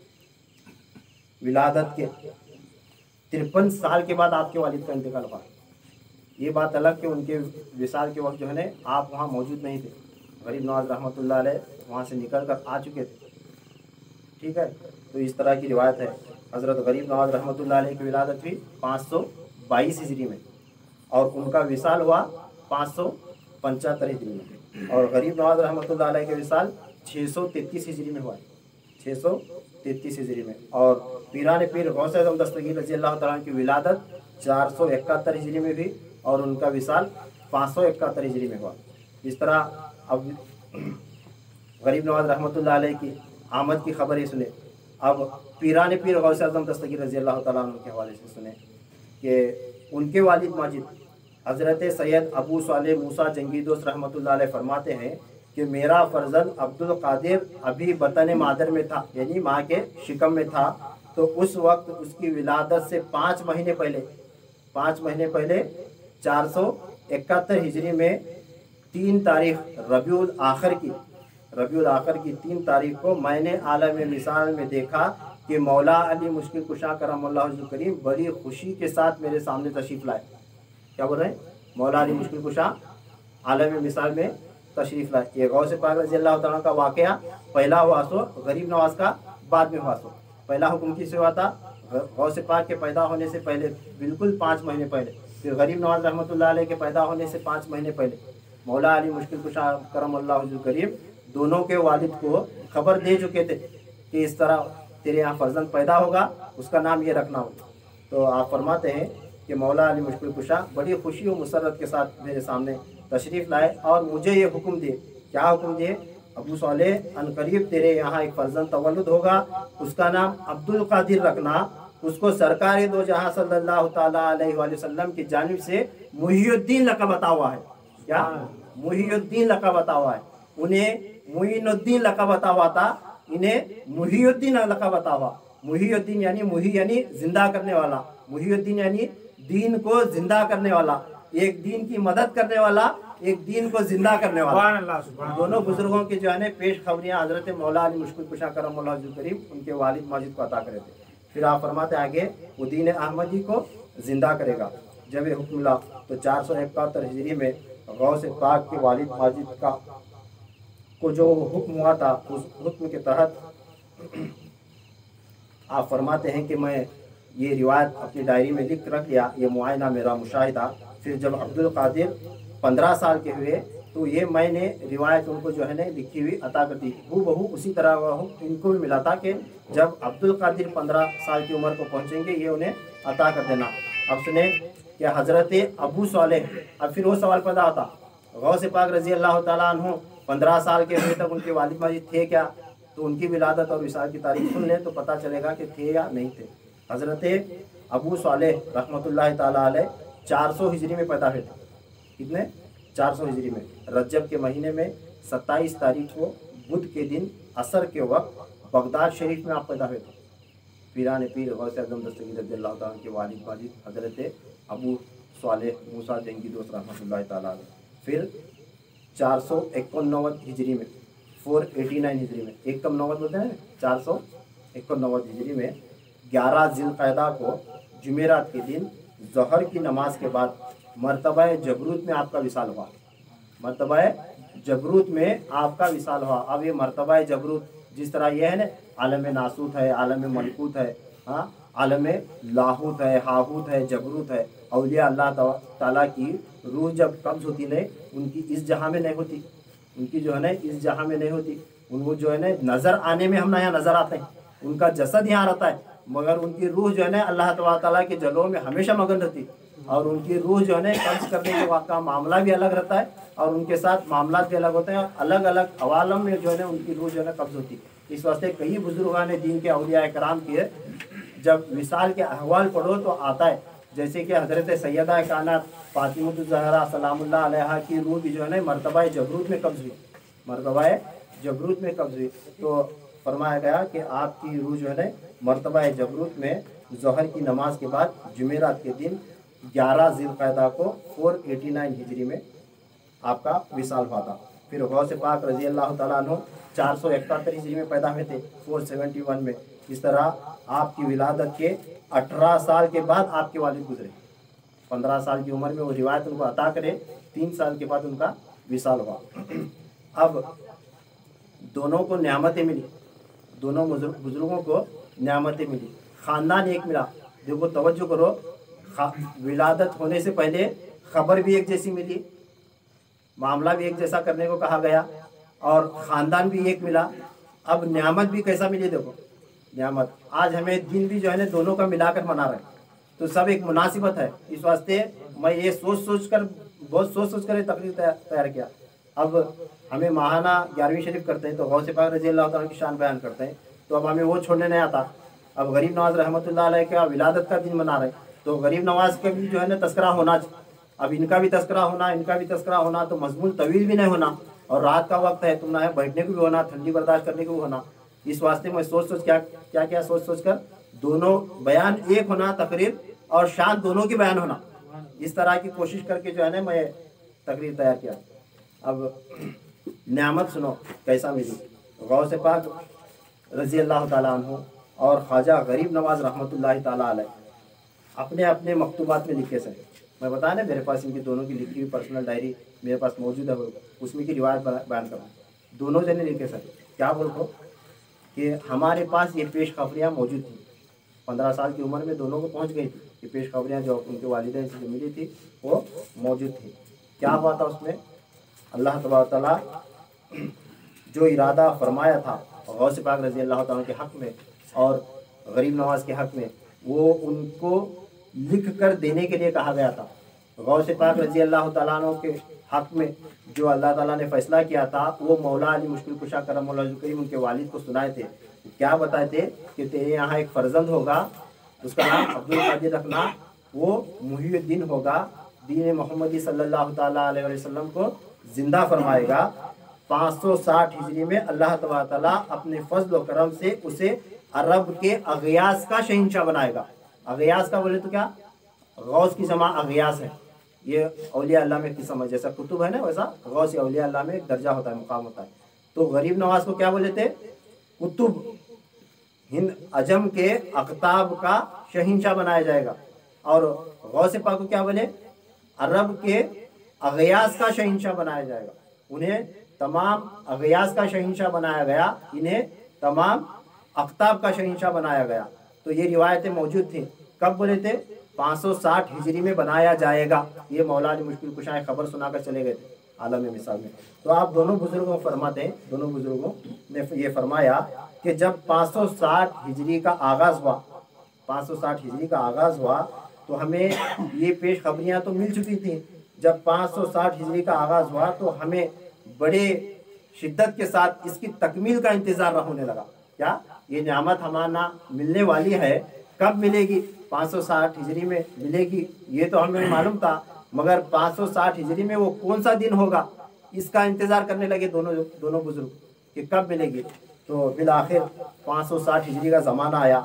विलादत के 53 साल के बाद आपके वालिद का इंतकाल हुआ। ये बात अलग कि उनके विसाल के वक्त जो है ना आप वहाँ मौजूद नहीं थे, गरीब नवाज रहमतुल्लाह अलैह वहाँ से निकल कर आ चुके थे। ठीक है, तो इस तरह की रिवायत है। हज़रत गरीब नवाज रहमतुल्लाह अलैह की विलादत हुई 522 हिजरी में और उनका विसाल हुआ 575 हिजरी में, और गरीब नवाज रहमतुल्लाह अलैह के विसाल 633 हिजरी में हुआ है, 633 33 हिजरी में, और पीरान पीर गौस आज़म दस्तगीर रज़ी अल्लाह तआला की विलादत 471 हिजरी में भी और उनका विसाल 571 हिजरी में हुआ। इस तरह अब गरीब नवाज रहमतुल्लाह अलैह की आमद की खबर ही सुने। अब पीरान पीर गौस आज़म दस्तगीर रज़ी अल्लाह तआला अन्हु के हवाले से सुने कि उनके वालिद माजिद हज़रत सैयद अबू सालेह मूसा जंगी दोस्त रहमतुल्लाह अलैह फरमाते हैं कि मेरा फर्जंद अब्दुल कादिर अभी बतन मादर में था, यानी माँ के शिकम में था, तो उस वक्त उसकी विलादत से 5 महीने पहले 471 हिजरी में 3 तारीख रबीउल आखिर की 3 तारीख को मैंने आलम मिसाल में देखा कि मौला अली मुश्किल कुशा करमल्लाहु वजहुल करीम बड़ी खुशी के साथ मेरे सामने तशरीफ़ लाए। क्या बोल रहे हैं? मौला अली मुश्किल कुशा आलम मिसाल में तशरीफ़ लाए। ये गौस पाक रज़ी अल्लाह तआला का वाक़या पहला हुआ सो गरीब नवाज का बाद में हुआ सो। पहला हुक्म किससे हुआ था? गौस पाक के पैदा होने से पहले, बिल्कुल 5 महीने पहले। फिर गरीब नवाज रहमतुल्लाह अलैह के पैदा होने से 5 महीने पहले मौला अली मुश्किल कुशा करमल्लाहु वजहुल करीम दोनों के वालिद को खबर दे चुके थे कि इस तरह तेरे यहाँ फर्जंद पैदा होगा, उसका नाम ये रखना होगा। तो आप फरमाते हैं कि मौला अली मुश्किल कुशा बड़ी खुशी और मुसरत के साथ मेरे सामने तशरीफ़ लाए और मुझे ये हुक्म दिए। क्या हुक्म दिए? अबू सालेह अनकरीब तेरे यहाँ एक फर्जंद तवल्लुद होगा, उसका नाम अब्दुल कादिर रखना, उसको सरकार दो जहाँ सल्लल्लाहु ताला अलैहि वसल्लम की जानिब से मुहियुद्दीन लक़ब अता हुआ है। क्या? मुहियुद्दीन लक़ब अता हुआ है। उन्हें मुइनुद्दीन लक़ब अता हुआ था, इन्हें मुहियुद्दीन लक़ब अता हुआ। मुहियुद्दीन यानी मुही यानी जिंदा करने वाला, मुहियुद्दीन यानी दीन को जिंदा करने वाला, एक दीन की मदद करने वाला, एक दीन को जिंदा करने वाला। दोनों बुजुर्गों की जो है ना पेश खबरियाँ हजरत मौला अली मुश्किल कुशा करमल्लाहु वजहुल करीम उनके वालिद माजिद को अता करे थे। फिर आप फरमाते आगे वो दीन अहमदी को जिंदा करेगा। जब ये हुक्म मिला तो 471 हिजरी में गौस पाक के वालिद माजिद का को जो हुक्म हुआ था, उस हुक्म के तहत आप फरमाते हैं कि मैं ये रिवायत अपनी डायरी में लिख रख लिया, ये मुआयना मेरा मुशाहिदा। फिर जब अब्दुल कादिर 15 साल के हुए तो ये मैंने रिवायत उनको जो है ना लिखी हुई अता कर दी। हूबहू उसी तरह इनको भी मिला था कि जब अब्दुल कादिर 15 साल की उम्र को पहुँचेंगे ये उन्हें अता कर देना। अब सुने कि हज़रत अबू सालेह, अब फिर वो सवाल पैदा होता, गौस पाक रज़ी अल्लाह तआला अन्हु 15 साल के हुए तक उनके वालिद माजिद थे क्या? तो उनकी विलादत और विसाल की तारीख सुन लें तो पता चलेगा कि थे या नहीं थे। हज़रत अबू सालेह रहमतुल्लाह ताला अलैह 400 हिजरी में पैदा हुए थे। कितने? 400 हिजरी में रजब के महीने में 27 तारीख को बुध के दिन असर के वक्त बगदाद शरीफ में आप पैदा हुए थे। पीरान पीर गौस आज़म दस्तगीर रज़ी अल्लाह तआला के वालिद माजिद हज़रत अबू सालेह मूसा जंगी दोस्त रहमतुल्लाह ताला अलैह। फिर 491 हिजरी में 489 हिजरी में, एक कम नौबत बोलते हैं, 491 हिजरी में 11 ज़िलक़अदा को जुमेरात के दिन ज़ोहर की नमाज के बाद मरतबा जबरूत में आपका विसाल हुआ। मरतबा जबरूत में आपका विसाल हुआ। अब ये मरतबा जबरूत जिस तरह ये है ना, आलम नासूत है, आलम मलकूत है, हाँ, आलम लाहूत है, हाहूत है, जबरूत है। औलिया अल्लाह ताला की रूह जब कब्ज़ होती नहीं, उनकी इस जहाँ में नहीं होती, उनकी जो है ना इस जहाँ में नहीं होती, उनको जो है ना नज़र आने में हम यहाँ नज़र आते हैं, उनका जसद यहाँ रहता है, मगर उनकी रूह जो है ना अल्लाह ताला के जलों में हमेशा मगन रहती। और उनकी रूह जो है ना कब्ज़ करने के वक्त का मामला भी अलग रहता है और उनके साथ मामला भी अलग होते हैं और अलग अलग अवालम में जो है ना उनकी रूह जो है ना कब्ज़ होती। इस वास्ते कई बुजुर्गान दीन के औलिया कराम के जब विसाल के अहवाल पढ़ो तो आता है, जैसे कि हज़रत सैयदा कानात फातिमा ज़हरा सलामुल्लाह अलैहा की रूह भी जो है ना मरतबा जबरूत में कब्ज़ हुई, मरतबा जबरूत में कब्ज़ हुई। तो फरमाया गया कि आपकी रूह जो है ना मरतबा जबरूत में ज़ोहर की नमाज के बाद जुमेरात के दिन 11 ज़िलक़अदा को 489 हिजरी में आपका विसाल हुआ था। फिर गौस पाक रज़ी अल्लाह तआला अन्हु 471 हिजरी में पैदा हुए थे, 471 में। इस तरह आपकी विलादत के 18 साल के बाद आपके वालिद गुजरे। 15 साल की उम्र में वो रिवायत उनको अता करे, 3 साल के बाद उनका विसाल हुआ। अब दोनों को नियामतें मिली, दोनों बुजुर्गों को नियामतें मिली, ख़ानदान एक मिला। देखो तवज्जो करो, विलादत होने से पहले खबर भी एक जैसी मिली, मामला भी एक जैसा करने को कहा गया और ख़ानदान भी एक मिला। अब नियामत भी कैसा मिली देखो, नियामत। आज हमें दिन भी जो है ना दोनों का मिलाकर मना रहे हैं, तो सब एक मुनासिबत है। इस वास्ते मैं ये बहुत सोच सोच कर ये तकरीर तैयार किया। अब हमें माहाना 11वीं शरीफ करते हैं तो गौसे पाक रजी अल्लाह ताला की शान बयान करते हैं, तो अब हमें वो छोड़ने नहीं आता। अब गरीब नवाज रहमतुल्लाह अलैह का विलादत का दिन मना रहे, तो गरीब नवाज का भी जो है ना तस्करा होना। अब इनका भी तस्करा होना, इनका भी तस्करा होना, तो मजमून तवील भी नहीं होना, और रात का वक्त है, तुम ना है बैठने को भी होना, ठंडी बर्दाश्त करने को भी होना। इस वास्ते मैं सोच सोच कर दोनों बयान एक होना, तकरीर और शान दोनों की बयान होना, इस तरह की कोशिश करके जो है ना मैं तकरीर तैयार किया। अब नियामत सुनो कैसा मिली। गौस पाक रजी अल्लाह ताला अन्हु और ख्वाजा गरीब नवाज रहमतुल्लाह ताला अलैह अपने अपने मकतूबात में लिखे से, मैं बताया ना मेरे पास इनकी दोनों की लिखी हुई पर्सनल डायरी मेरे पास मौजूद है, उसमें की रिवायत बयान करूँ। दोनों जने लिखे सर क्या बोलते कि हमारे पास ये पेश खबरियाँ मौजूद थी, 15 साल की उम्र में दोनों को पहुँच गई थी। ये पेश खबरियाँ जो उनके वालिदैन से मिली थी वो मौजूद थी। क्या हुआ था उसमें, अल्लाह तबारक तआला जो इरादा फरमाया था गौस पाक रज़ी अल्लाह तआला के हक़ में और गरीब नवाज के हक़ में, वो उनको लिख कर देने के लिए कहा गया था। गौस पाक रज़ी अल्लाह तआला अन्हु के हक़ में जो अल्लाह ताला ने फ़ैसला किया था वो मौला अली मुश्किल कुशा करमुल्लाह करीम उनके वालिद को सुनाए थे। क्या बताए थे कि तेरे यहाँ एक फर्जंद होगा, उसका नाम अब्दुल कादिर रखना, वो मुहीउद्दीन होगा, दीन मोहम्मदी सल्लल्लाहु ताला अलैहि वसल्लम को जिंदा फरमाएगा। 560 हिजरी में अल्लाह तबारक तआला अपने फजल व करम से उसे अरब के अगियास का शहंशाह बनाएगा। अगियास का बोले तो क्या, गौस की जमा अगियास है, ये औलिया अल्लाह में किस्म है, जैसा कुतुब है ना वैसा गौस या औलिया अल्लाह में एक दर्जा होता है, मुकाम होता है। तो गरीब नवाज को क्या बोले थे, कुतुब हिंद अजम के अख्ताब का शहंशाह बनाया जाएगा। और गौस पाक को क्या बोले, अरब के अगियास का शहंशाह बनाया जाएगा। उन्हें तमाम अगियास का शहंशाह बनाया गया, इन्हें तमाम अख्ताब का शहंशाह बनाया गया। तो ये रिवायतें मौजूद थी। कब बोले थे, 560 हिजरी में बनाया जाएगा। ये मौला अली मुश्किल कुशा खबर सुनाकर चले गए थे आलम मिसाल में। तो आप दोनों बुजुर्गों फरमाते हैं, दोनों बुजुर्गों ने ये फरमाया कि जब 560 हिजरी का आगाज़ हुआ, 560 हिजरी का आगाज़ हुआ तो हमें ये पेश खबरियाँ तो मिल चुकी थी। जब 560 हिजरी का आगाज़ हुआ तो हमें बड़े शिद्दत के साथ इसकी तकमील का इंतज़ार होने लगा। क्या ये नियामत हमारा मिलने वाली है, कब मिलेगी, 560 हिजरी में मिलेगी, ये तो हमें मालूम था, मगर 560 हिजरी में वो कौन सा दिन होगा, इसका इंतज़ार करने लगे दोनों बुजुर्ग कि कब मिलेगी। तो बिल आखिर 560 हिजरी का ज़माना आया,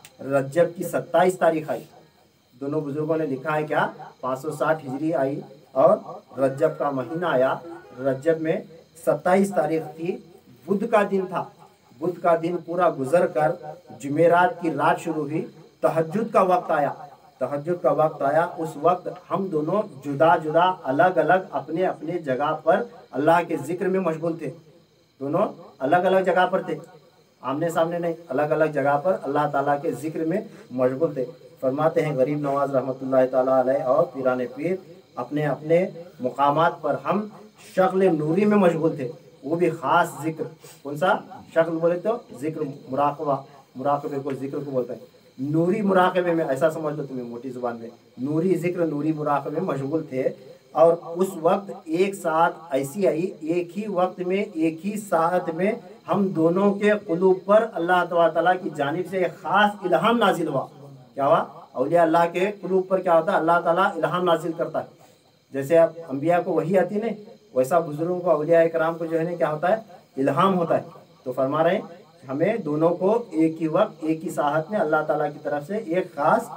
रज्जब की 27 तारीख आई। दोनों बुजुर्गों ने लिखा है क्या, 560 हिजरी आई और रज्जब का महीना आया। रज्जब में 27 तारीख थी, बुध का दिन था। बुध का दिन पूरा गुजर कर जुमेरात की रात शुरू हुई, तहज्जुद का वक्त आया। तहज्जुद का वक्त आया, उस वक्त हम दोनों जुदा जुदा अलग अलग अपने अपने जगह पर अल्लाह के जिक्र में मशगूल थे। दोनों अलग अलग जगह पर थे, आमने सामने नहीं, अलग अलग जगह पर अल्लाह ताला के जिक्र में मशगूल थे। फरमाते हैं गरीब नवाज रहमतुल्लाह ताला अलैह और पीराने पीर अपने अपने मुकामात पर हम शक्ल नूरी में मशगूल थे, वो भी ख़ास जिक्र। कौन सा शक्ल बोले तो जिक्र, मुराक़बा, मुराक़बे को जिक्र को बोलते हैं। नूरी मुराक़बे में, ऐसा समझ लो तुम्हें मोटी ज़ुबान में, नूरी जिक्र नूरी मुराक़बे में मशगूल थे। और उस वक्त एक साथ ऐसी आई, एक ही वक्त में एक ही साथ में हम दोनों के क़ुलूब पर अल्लाह ताला की जानिब से एक ख़ास इल्हाम नाजिल हुआ। क्या हुआ, औलिया अल्लाह के क़ुलूब पर क्या होता है, अल्लाह ताला इल्हाम नाजिल करता है। जैसे आप अंबिया को वही आती नहीं, वैसा बुजुर्गों को औलिया इकराम को जो है ना क्या होता है, इल्हाम होता है। तो फरमा रहे हैं हमें दोनों को एक ही वक्त एक ही साहत में अल्लाह ताला की तरफ से एक ख़ास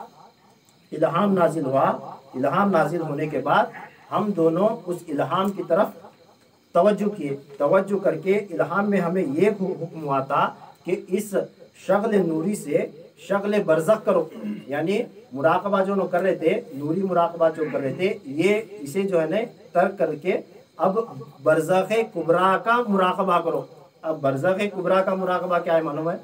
इल्हाम नाजिल हुआ। इल्हाम नाजिल होने के बाद हम दोनों उस इल्हाम की तरफ तवज्जो किए। तवज्जो करके इल्हाम में हमें ये हुक्म हुआ था कि इस शक्ल नूरी से शक्ल बरज़ख करो, यानी मुराक़बा जो कर रहे थे, नूरी मुराक़बा जो कर रहे थे, ये इसे जो है ना तर्क करके अब बरज़ख कुबरा का मुराक़बा करो। अब बरज़ख कुबरा का मुराक़बा क्या है मालूम है,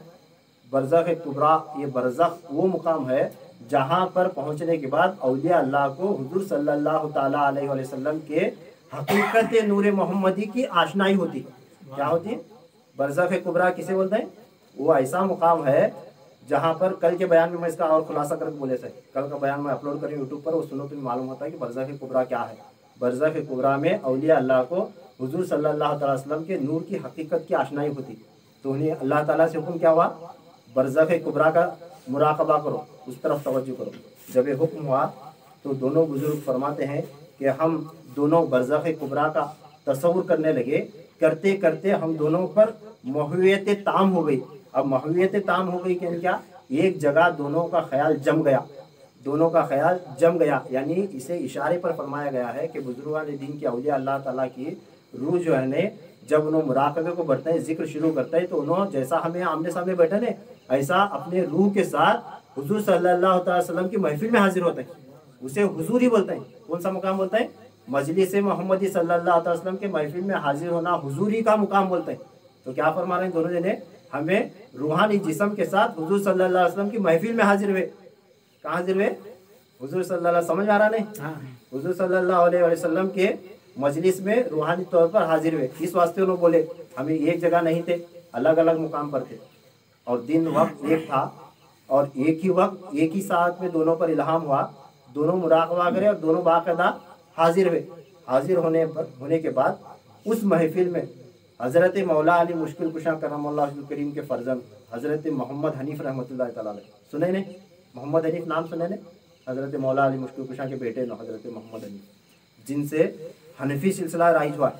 बरज़ख कुबरा, ये बरज़ख वो मुकाम है जहाँ पर पहुँचने के बाद औलिया अल्लाह को हुज़ूर सल्लल्लाहु ताला अलैहि वसल्लम के हकीकत नूर मोहम्मदी की आशनाई होती। क्या होती है बरज़ख कुबरा, किसे बोलते हैं, वो ऐसा मुकाम है जहाँ पर कल के बयान में मैं इसका और खुलासा करके बोले से, कल का बयान मैं अपलोड करूँ यूट्यूब पर, वो सुनो तो मालूम होता है कि बरज़ख़ कुबरा क्या है। बरज़ख़ कुबरा में औलिया अल्लाह को हुजूर सल्लल्लाहु अलैहि वसल्लम के नूर की हकीकत की आशनाई होती, तो उन्हें अल्लाह ताला से हुक्म क्या हुआ, बरज़ख़ कुबरा का मुराक़बा करो, उस तरफ तवज्जो करो। जब ये हुक्म हुआ तो दोनों बुजुर्ग फरमाते हैं कि हम दोनों बरज़ख़ कुबरा का तसव्वुर करने लगे, करते करते हम दोनों पर महवियत ताम हो गई। अब महवियत ताम हो गई कि क्या, एक जगह दोनों का ख्याल जम गया, दोनों का ख्याल जम गया। यानी इसे इशारे पर फरमाया गया है कि बुजुर्गान दीन के औलिया अल्लाह ताला की रूह जो है ने, जब उन्होंने मुराक़बे को बढ़ते हैं, जिक्र शुरू करते हैं, तो उन्होंने जैसा हमें आमने सामने बैठे ने, ऐसा अपने रूह के साथ हुजूर सल्लल्लाहु अलैहि वसल्लम की महफिल में हाजिर होते हैं। उसे हुजूर ही बोलते हैं। कौन सा मुकाम बोलते हैं? मजलिस मोहम्मदी सल्लल्लाहु अलैहि वसल्लम के महफिल में हाजिर होना हुजूरी का मुकाम बोलते हैं। तो क्या फरमा रहे हैं दोनों जने, हमें रूहानी जिस्म के साथ हुजूर सल्लल्लाहु अलैहि वसल्लम की महफिल में हाजिर हुए। कहाँ हाजिर हुए? हुजूर सल्लल्लाहु, समझ आ रहा नहीं? हुजूर सल्लल्लाहु अलैहि वसल्लम के मजलिस में रूहानी तौर पर हाजिर हुए। इस वास्ते उन्होंने बोले हमें एक जगह नहीं थे, अलग अलग मुकाम पर थे, और दिन वक्त एक था, और एक ही वक्त एक ही साथ में दोनों पर इल्हाम हुआ, दोनों मुराक़बा करे और दोनों बाकायदा हाजिर हुए। हाजिर होने के बाद उस महफिल में हज़रत मौला अली मुश्किल कुशा करमल्लाहु वजहुल करीम के फर्जंद हज़रत मोहम्मद हनीफ रहमतुल्लाह तआला अलैह, सुने ने? मोहम्मद हनीफ नाम सुने ने? हज़रत मौला अली मुश्किल कुशा के बेटे न हज़रत मोहम्मद हनीफ, जिनसे हनफी सिलसिला राइज हुआ।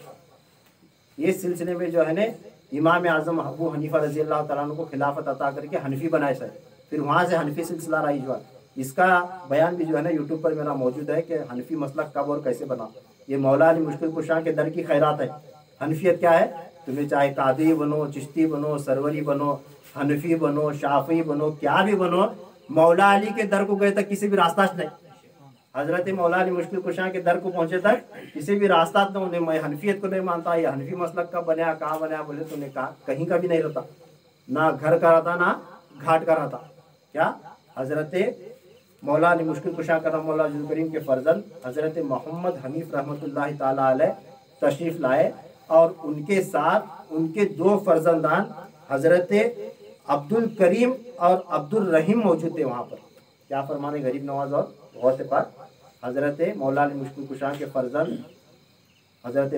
ये सिलसिले में जो है ने इमाम आज़म अबू हनीफा रज़ी अल्लाह तआला अन्हु को खिलाफत अता करके हनफी बनाए सर, फिर वहाँ से हनफी सिलसिला राइज हुआ। इसका बयान भी जो है ना यूट्यूब पर मेरा मौजूद है कि हनफी मसलक कब और कैसे बना। ये मौला अली मुश्किल कुशा के दर की खैरात है। हनफियत क्या है? तुम्हें चाहे कादरी बनो, चिश्ती बनो, सरवरी बनो, हनफी बनो, शाफी बनो, क्या भी बनो, मौला अली के दर को गए तक किसी भी रास्ता नहीं। हजरत मौला अली मुश्किल कुशा के दर को पहुंचे तक किसी भी रास्ता न उन्हें, मैं हनफियत को नहीं मानता, ये हनफी मसलक कब बना, कहाँ बना, बोले तूने कहा कहीं का भी नहीं रहता, ना घर का रहता ना घाट का रहता। क्या? हजरत मौला अली मुश्किल कुशा करमल्लाहु वजहुल करीम के फर्जंद हजरत मोहम्मद हनीफ रहमतुल्लाह ताला अलैह तशरीफ लाए, और उनके साथ उनके दो फर्जंदान हजरत अब्दुल करीम और अब्दुल रहीम मौजूद थे वहाँ पर। क्या फरमाने गरीब नवाज और गौर से पाक, हजरत मौला अली मुश्किल कुशा के फर्जंद हजरत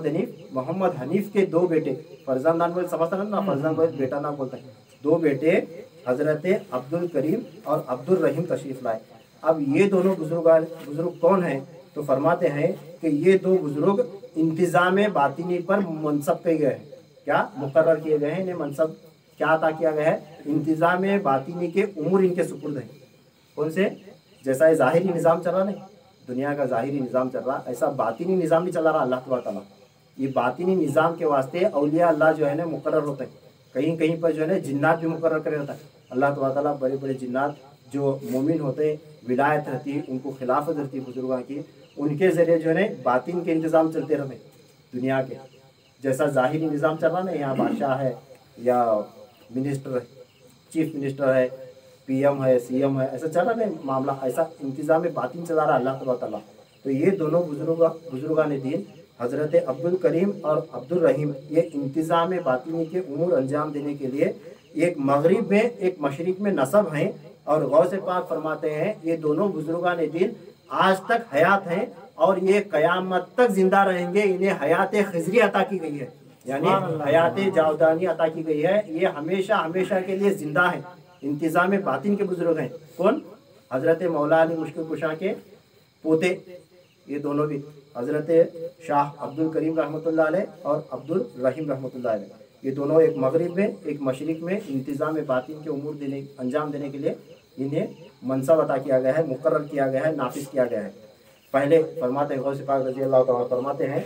मोहम्मद हनीफ के दो बेटे, फर्जंदान बोल समझता ना, फर्जंद बोल बेटा ना बोलता है, दो बेटे हजरत अब्दुल करीम और अब्दुल रहीम तशरीफ लाए। अब ये दोनों बुजुर्ग कौन हैं? तो फरमाते हैं कि ये दो बुजुर्ग इंतज़ाम बातिनी पर मनसब किए गए हैं। क्या मुकर्रर किए गए हैं? इन्हें मनसब क्या अता किया गया है? इंतज़ाम बातिनी के उमूर इनके सुपुर्द हैं। कौन से? जैसा ये ज़ाहिरी निज़ाम चल रहा नहीं, दुनिया का ज़ाहिरी निज़ाम चल रहा, ऐसा बातिनी निज़ाम भी चला रहा अल्लाह तबारक तआला। ये बातिनी निज़ाम के वास्ते औलिया अल्लाह जो है ना मुकर्रर होते हैं। कहीं कहीं पर जो है ना जिन्नात भी मुकर्रर करे होता है। अल्लाह तबारक तआला बड़े बड़े जिन्नात जो मोमिन होते हैं, विलायत रहती है, उनको खिलाफत रहती है बुजुर्गों की, उनके ज़रिए जो है बातिन के इंतज़ाम चलते रहते दुनिया के। जैसा ज़ाहिरी निज़ाम चल रहा ना, यहाँ बादशाह है या मिनिस्टर, चीफ मिनिस्टर है, PM है, CM है, ऐसा चल रहा नहीं मामला, ऐसा इंतज़ाम बातिन चला रहा अल्लाह तबारक तआला। तो ये दोनों बुजुर्गान दीन हज़रत अब्दुल करीम और अब्दुल रहीम, ये इंतज़ाम बातिनी के उमूर अंजाम देने के लिए एक मगरिब में एक मशरिक में नसब हैं। और गौर से पाक फरमाते हैं ये दोनों बुजुर्गान दीन आज तक हयात हैं और ये क़यामत तक जिंदा रहेंगे। इन्हें हयात खिज़री अता की गई है, यानी हयात जावदानी अता की गई है। ये हमेशा हमेशा के लिए जिंदा है। इंतज़ाम बातिन के बुजुर्ग हैं। कौन? हज़रत मौला अली मुश्किल कुशा के पोते, ये दोनों भी हज़रत शाह अब्दुल करीम रहमतुल्लाह अलैह और अब्दुल रहीम रहमतुल्लाह अलैह, ये दोनों एक मगरिब में एक मशरिक में इंतज़ाम बातिन के उमूर अंजाम देने के लिए इन्हें मनसब अता किया गया है, मुकर्रर किया गया है, नाफिज किया गया है। पहले फरमाते हैं गौस पाक रज़ी अल्लाह तआला फरमाते हैं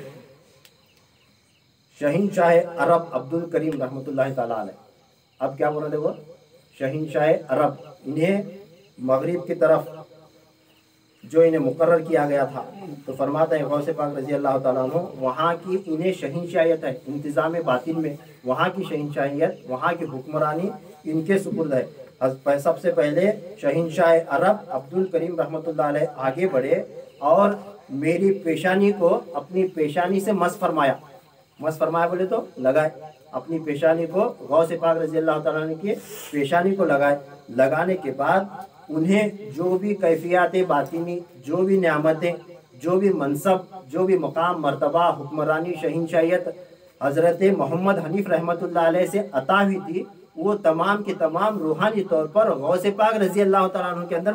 शहीनशाह अरब अब्दुल करीम रहमतुल्लाह तआला अलैह। अब क्या बोल रहे थे वो? शहीनशाह अरब, इन्हें मगरिब की तरफ जो इन्हें मुकर्रर किया गया था, तो फरमाते हैं गौस पाक रज़ी अल्लाह तआला अन्हु, वहाँ की इन्हें शहीनशाहियत है, इंतज़ाम बातिन में वहाँ की शहीनशाहियत, वहाँ की हुक्मरानी इनके सुपुर्द है। सबसे पहले शहीनशाह अरब अब्दुल करीम रहमतुल्लाह अलैह आगे बढ़े और मेरी पेशानी को अपनी पेशानी से मस फरमाया। मस फरमाया बोले तो लगाए, अपनी पेशानी को गौस पाक रजी अल्लाह तआला अन्हु की पेशानी को लगाए। लगाने के बाद उन्हें जो भी कैफियत बातिनी, जो भी नियामतें, जो भी मनसब, जो भी मकाम, मर्तबा, हुक्मरानी, शहीनशाहियत हज़रत मोहम्मद हनीफ रहमतुल्लाह अलैह से अता हुई थी, वो तमाम की तमाम रूहानी तौर पर गौस पाक रजी अल्लाह तआला अन्हु के अंदर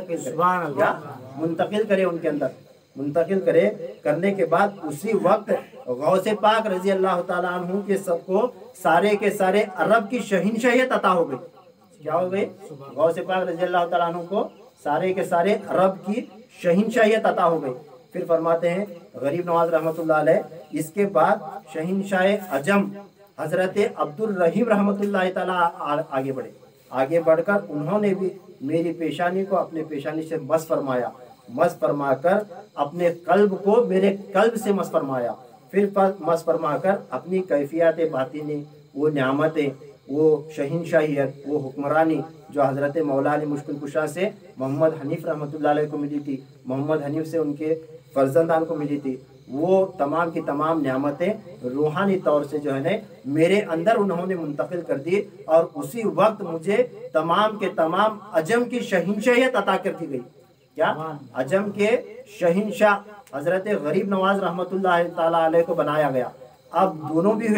मुंतकिल करे उनके अंदर मुंतकिल करे। करने के बाद उसी वक्त गौस पाक रजी अल्लाह तआला अन्हु के सबको सारे के सारे अरब की शहीनशाहियत अता हो गई। क्या हो गई? गौस पाक रजी अल्लाह तआला अन्हु को सारे के सारे अरब की शहीनशाहियत अता हो गई। फिर फरमाते हैं गरीब नवाज रहमतुल्लाह अलैह, इसके बाद शहीनशाह अजम हजरत अब्दुल रहीम रहमतुल्लाह तआला आगे बढ़े। आगे बढ़कर उन्होंने भी मेरी पेशानी को अपने पेशानी से मस फरमाया। मस फरमाकर अपने कल्ब को मेरे कल्ब से मस फरमाया। फिर मस फरमाकर अपनी कैफियत बातिनी, वो नियामतें, वो शहीनशाहियत, वो हुक्मरानी जो हज़रत मौला अली मुश्किल कुशा से मोहम्मद हनीफ रहमतुल्लाह अलैह को मिली थी, मोहम्मद हनीफ से उनके फर्जंदान को मिली थी, वो तमाम की तमाम नियामतें रूहानी तौर से जो है ना मेरे अंदर उन्होंने मुंतकिल कर दी। और उसी वक्त मुझे तमाम के तमाम अजम की शहीनशाहियत अता कर दी गई। क्या? अजम के शहीनशाह हजरत गरीब नवाज रहमतुल्लाह ताला अलैह को बनाया गया। अब दोनों भी हुए,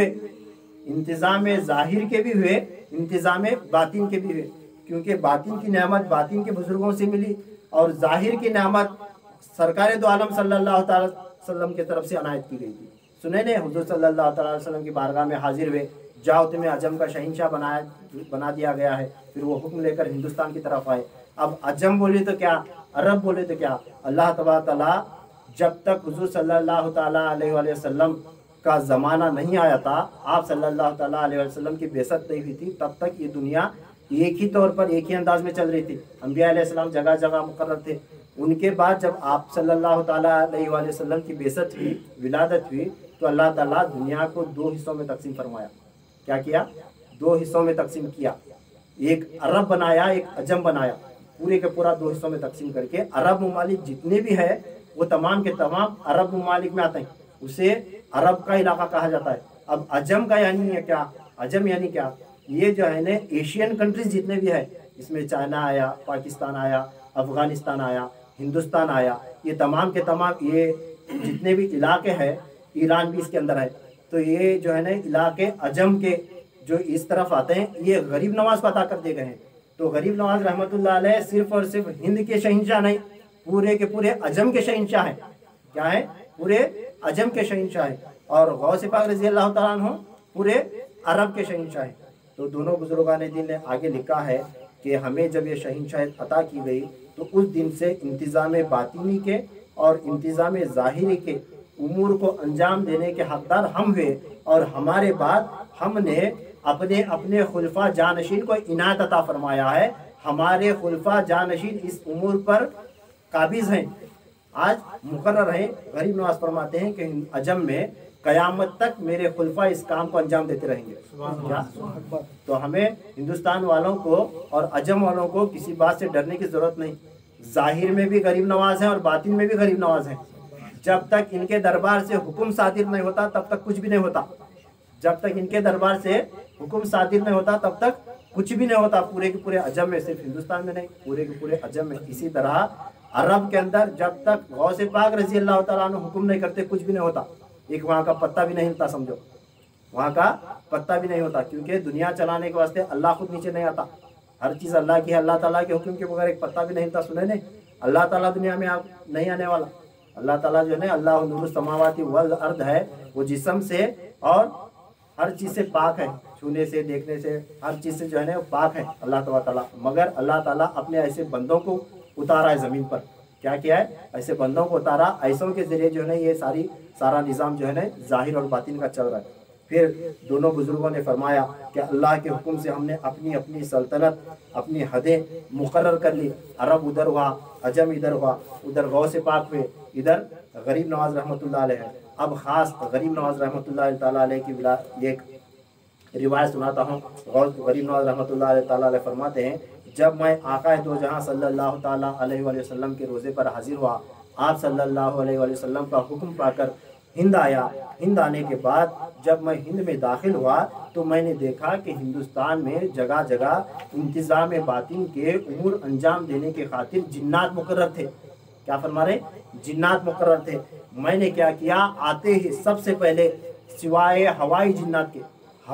इंतज़ाम ज़ाहिर के भी हुए, इंतज़ाम बातिन के भी हुए, क्योंकि बातिन की नेमत बातिन के बुजुर्गों से मिली और ज़ाहिर की नेमत सरकार दो आलम सल्लल्लाहु अलैहि वसल्लम की तरफ से अनायत की गई थी। सुने ने, हुजूर सल्लल्लाहु अलैहि वसल्लम की बारगाह में हाजिर हुए, जाओ तुम्हें अजम का शहीनशाह बना दिया गया है। फिर वो हुक्म लेकर हिंदुस्तान की तरफ आए। अब अजम बोले तो क्या, अरब बोले तो क्या, अल्लाह तबारक तआला जब तक हुजूर सल्लल्लाहु अलैहि वसल्लम का ज़माना नहीं आया था, आप सल्लल्लाहु अलैहि वसल्लम की बेइज्जत नहीं हुई थी, तब तक ये दुनिया एक ही तौर पर एक ही अंदाज में चल रही थी। अंबिया अलैहिस्सलाम जगह जगह मुकर्रर थे। उनके बाद जब आप सल्लल्लाहु अलैहि वसल्लम की बेइज्जत हुई, विलादत हुई, तो अल्लाह ताला दुनिया को दो हिस्सों में तकसीम फरमाया। क्या किया? दो हिस्सों में तकसीम किया। एक अरब बनाया, एक अजम बनाया। पूरे के पूरा दो हिस्सों में तकसीम करके अरब ममालिक जितने भी है वो तमाम के तमाम अरब ममालिक में आते हैं। उसे अरब का इलाका कहा जाता है। अब अजम का यानी है क्या? अजम यानी क्या? ये जो है ना एशियन कंट्रीज जितने भी है, इसमें चाइना आया, पाकिस्तान आया, अफगानिस्तान आया, हिंदुस्तान आया, ये तमाम के तमाम ये जितने भी इलाके हैं, ईरान भी इसके अंदर है। तो ये जो है ना इलाके अजम के जो इस तरफ आते हैं, ये गरीब नवाज को अता कर दिए गए हैं। तो गरीब नवाज रहमतुल्लाह अलैह सिर्फ और सिर्फ हिंद के शहीनशाह नहीं, पूरे के पूरे अजम के शहीनशाह हैं। क्या है? पूरे अजम के शहीनशाह हैं। और गौस पाक रजी अल्लाह तआला अन्हु पूरे अरब के शहीनशाह हैं। तो दोनों बुजुर्गान दीन ने आगे लिखा है कि हमें जब ये शहीनशाहियत अता की गई तो उस दिन से इंतज़ाम बातिनी के और इंतज़ाम ज़ाहिरी के उमूर को अंजाम देने के हकदार हम हुए। और हमारे बाद हमने अपने अपने खुलफा जानशीन को इनायत अता फरमाया है। हमारे खुलफा जानशीन इस उमूर पर काबिज हैं, आज मुकर्रर हैं। गरीब नवाज फरमाते हैं कि अजम में कयामत तक मेरे खुलफा इस काम को अंजाम देते रहेंगे। क्या? तो हमें हिंदुस्तान वालों को और अजम वालों को किसी बात से डरने की जरूरत नहीं। जाहिर में भी गरीब नवाज हैं और बातिन में भी गरीब नवाज हैं। जब तक इनके दरबार से हुक्म सादिर नहीं होता तब तक कुछ भी नहीं होता। जब तक इनके दरबार से हुक्म सादिर नहीं होता तब तक कुछ भी नहीं होता। पूरे के पूरे अजम में, सिर्फ हिंदुस्तान में नहीं, पूरे के पूरे अजम में। इसी तरह अरब के अंदर जब तक गौस पाक रजी अल्लाह तआला अन्हु हुक्म नहीं करते कुछ भी नहीं होता। एक वहाँ का पत्ता भी नहीं हिलता, समझो वहाँ का पत्ता भी नहीं होता, क्योंकि दुनिया चलाने के वास्ते अल्लाह खुद नीचे नहीं आता। हर चीज़ अल्लाह की है। अल्लाह ताला के हुक्म के बगैर एक पत्ता भी नहीं हिलता। सुने नहीं, अल्लाह ताला दुनिया में आप नहीं आने वाला। अल्लाह ताला जो है अल्लाह नूरुस समावाति वल अर्द है, वो जिस्म से और हर चीज़ से पाक है, छूने से, देखने से, हर चीज़ से जो है ना पाक है अल्लाह ताला। मगर अल्लाह ताला अपने ऐसे बंदों को उतारा है ज़मीन पर। क्या किया है? ऐसे बंदों को उतारा, ऐसों के ज़रिए जो है ना ये सारा निज़ाम जो है ना ज़ाहिर और बातिन का चल रहा है। फिर दोनों बुजुर्गों ने फरमाया कि अल्लाह के हुक्म से हमने अपनी अपनी सल्तनत, अपनी हदें मुकर्रर कर ली। अरब उधर हुआ, अजम इधर हुआ, उधर गौस पाक हुए, इधर गरीब नवाज रहमतुल्लाह अलैह है। अब ख़ास गरीब नवाज रहमतुल्लाह ताला अलैह की एक रिवायत सुनाता हूँ। गरीब नवाज रहमतुल्लाह ताला अलैह फरमाते हैं, जब मैं आका दो जहाँ सल्लल्लाहु ताला अलैहि वसल्लम के रोज़े पर हाजिर हुआ, आप सल्लल्लाहु अलैहि वसल्लम का हुक्म पाकर ہند آیا۔ ہند آنے کے بعد جب میں ہند میں داخل ہوا تو میں نے دیکھا کہ ہندوستان میں جگہ جگہ انتظام باطن کے امور انجام دینے کے خاطر جنات مقرر تھے۔ کیا فرما رہے؟ جنات مقرر تھے۔ میں نے کیا کیا، آتے ہی سب سے پہلے سوائے ہوائی جنات کے،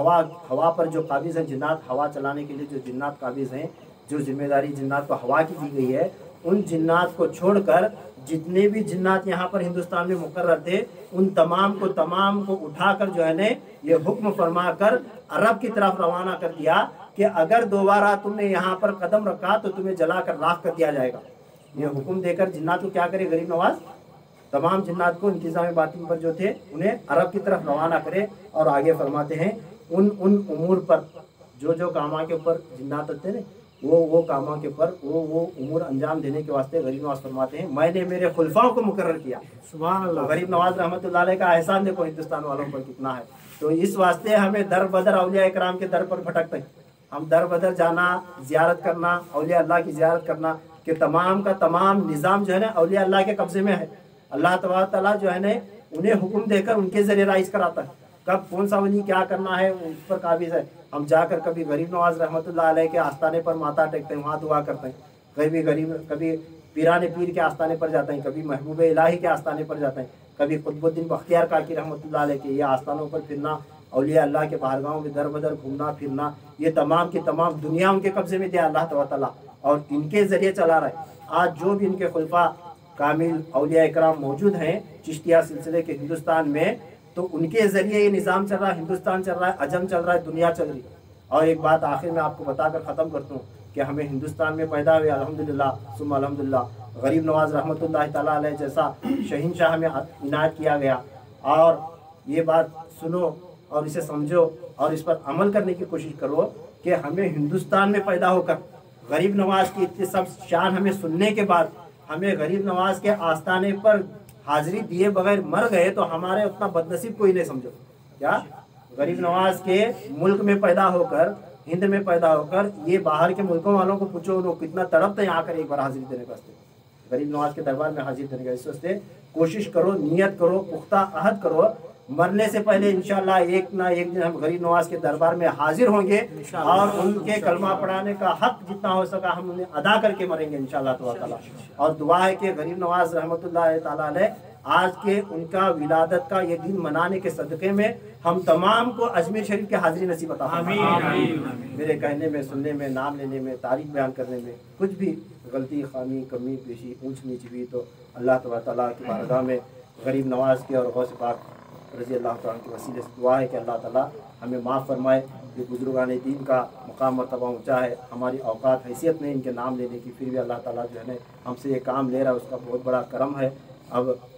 ہوا پر جو قابض ہیں جنات، ہوا چلانے کے لیے جو جنات قابض ہیں، جو ذمہ داری جنات کو ہوا کی دی گئی ہے، ان جنات کو چھوڑ کر جتنے بھی جنات یہاں پر ہندوستان میں مقرر تھے ان تمام کو اٹھا کر جو ہے نا یہ حکم فرما کر عرب کی طرف روانہ کر دیا کہ اگر دوبارہ تم نے یہاں پر قدم رکھا تو تمہیں جلا کر راکھ کر دیا جائے گا۔ یہ حکم دے کر جنات کو کیا کرے غریب نواز؟ تمام جنات کو انتظام باطن پر جو تھے انہیں عرب کی طرف روانہ کرے، اور آگے فرماتے ہیں ان امور پر جو کاموں کے اوپر جنات ہوتے ہیں وہ کاموں کے اوپر وہ امور انجام دینے کے واسطے غریب نواز فرماتے ہیں میں نے میرے خلفاؤں کو مقرر کیا۔ سبحان اللہ۔ غریب نواز رحمۃ اللہ علیہ کا احسان دیکھو ہندوستان والوں پر کتنا ہے۔ تو اس واسطے ہمیں در بدر اولیاء اکرام کے در پر بھٹکتے ہیں، ہم در بدر جانا، زیارت کرنا، اولیاء اللہ کی زیارت کرنا، کہ تمام کا تمام نظام جو ہے نا اولیاء اللہ کے قبضے میں ہے۔ اللہ تبارک تعالیٰ جو ہے نا انہیں حکم دے کر ان کے ذریعے رائز کراتا ہے، کب کون سا ولی کیا کرنا ہے اس پر قابض ہے۔ ہم جا کر کبھی غریب نواز رحمۃ اللہ علیہ کے آستانے پر ماتھا ٹیکتے ہیں، وہاں دعا کرتے ہیں، کبھی پیران پیر کے آستانے پر جاتے ہیں، کبھی محبوب الہی کے آستانے پر جاتے ہیں، کبھی قطب الدین بختیار کاکی رحمۃ اللہ علیہ کے یہ آستانوں پر پھرنا، اولیاء اللہ کے بارگاہوں میں در بدر گھومنا پھرنا، یہ تمام کی تمام دنیا ان کے قبضے میں دیا اللہ تبارک تعالیٰ، اور ان کے ذریعے چلا رہا ہے۔ آج جو بھی ان کے خلفاء کامل اولیاء اکرام موجود ہیں چشتیہ سلسلے کے ہندوستان میں، تو ان کے ذریعے یہ نظام چل رہا ہے، ہندوستان چل رہا ہے، عجم چل رہا ہے، دنیا چل رہی ہے۔ اور ایک بات آخر میں آپ کو بتا کر ختم کرتا ہوں کہ ہمیں ہندوستان میں پیدا ہوئے الحمدللہ ثم الحمدللہ غریب نواز رحمۃ اللہ تعالیٰ علیہ جیسا شہنشاہ ہمیں عنایت کیا گیا، اور یہ بات سنو اور اسے سمجھو اور اس پر عمل کرنے کی کوشش کرو کہ ہمیں ہندوستان میں پیدا ہو کر غریب نواز کی اتنی سب شان ہمیں سننے کے بعد ہمیں غریب نواز کے آستانے پر حاضری دیے بغیر مر گئے تو ہمارے اتنا بدنصیب کوئی نہیں سمجھو۔ کیا غریب نواز کے ملک میں پیدا ہو کر، ہند میں پیدا ہو کر، یہ باہر کے ملکوں والوں کو پوچھو لوگ کتنا تڑپتے ہیں آ کر ایک بار حاضری دینے کے واسطے، غریب نواز کے دربار میں حاضری دینے کا۔ اس واسطے کوشش کرو، نیت کرو، پختہ عہد کرو، مرنے سے پہلے انشاءاللہ ایک نہ ایک دن ہم غریب نواز کے دربار میں حاضر ہوں گے، اور ان کے کلمہ پڑھانے کا حق جتنا ہو سکا ہم انہیں ادا کر کے مریں گے انشاءاللہ تعالیٰ۔ اور دعا ہے کہ غریب نواز رحمۃ اللہ تعالیٰ علیہ آج کے ان کا ولادت کا یہ دن منانے کے صدقے میں ہم تمام کو اجمیر شریف کی حاضری نصیب عطا فرمائے۔ میرے کہنے میں، سننے میں، نام لینے میں، تاریخ بیان کرنے میں کچھ بھی غلطی، خامی، کمی پیشی، اونچ نیچ بھی تو اللہ تبارک تعالیٰ کی بارگاہ میں غریب نواز کے اور غوث پاک رضی اللہ تعالیٰ کے وسیلے سے دعا ہے کہ اللہ تعالیٰ ہمیں معاف فرمائے۔ یہ بزرگان دین کا مقام مرتبہ اونچا ہے، ہماری اوقات حیثیت نہیں ان کے نام لینے کی، پھر بھی اللہ تعالیٰ جو ہے نا ہم سے یہ کام لے رہا ہے، اس کا بہت بڑا کرم ہے۔ اب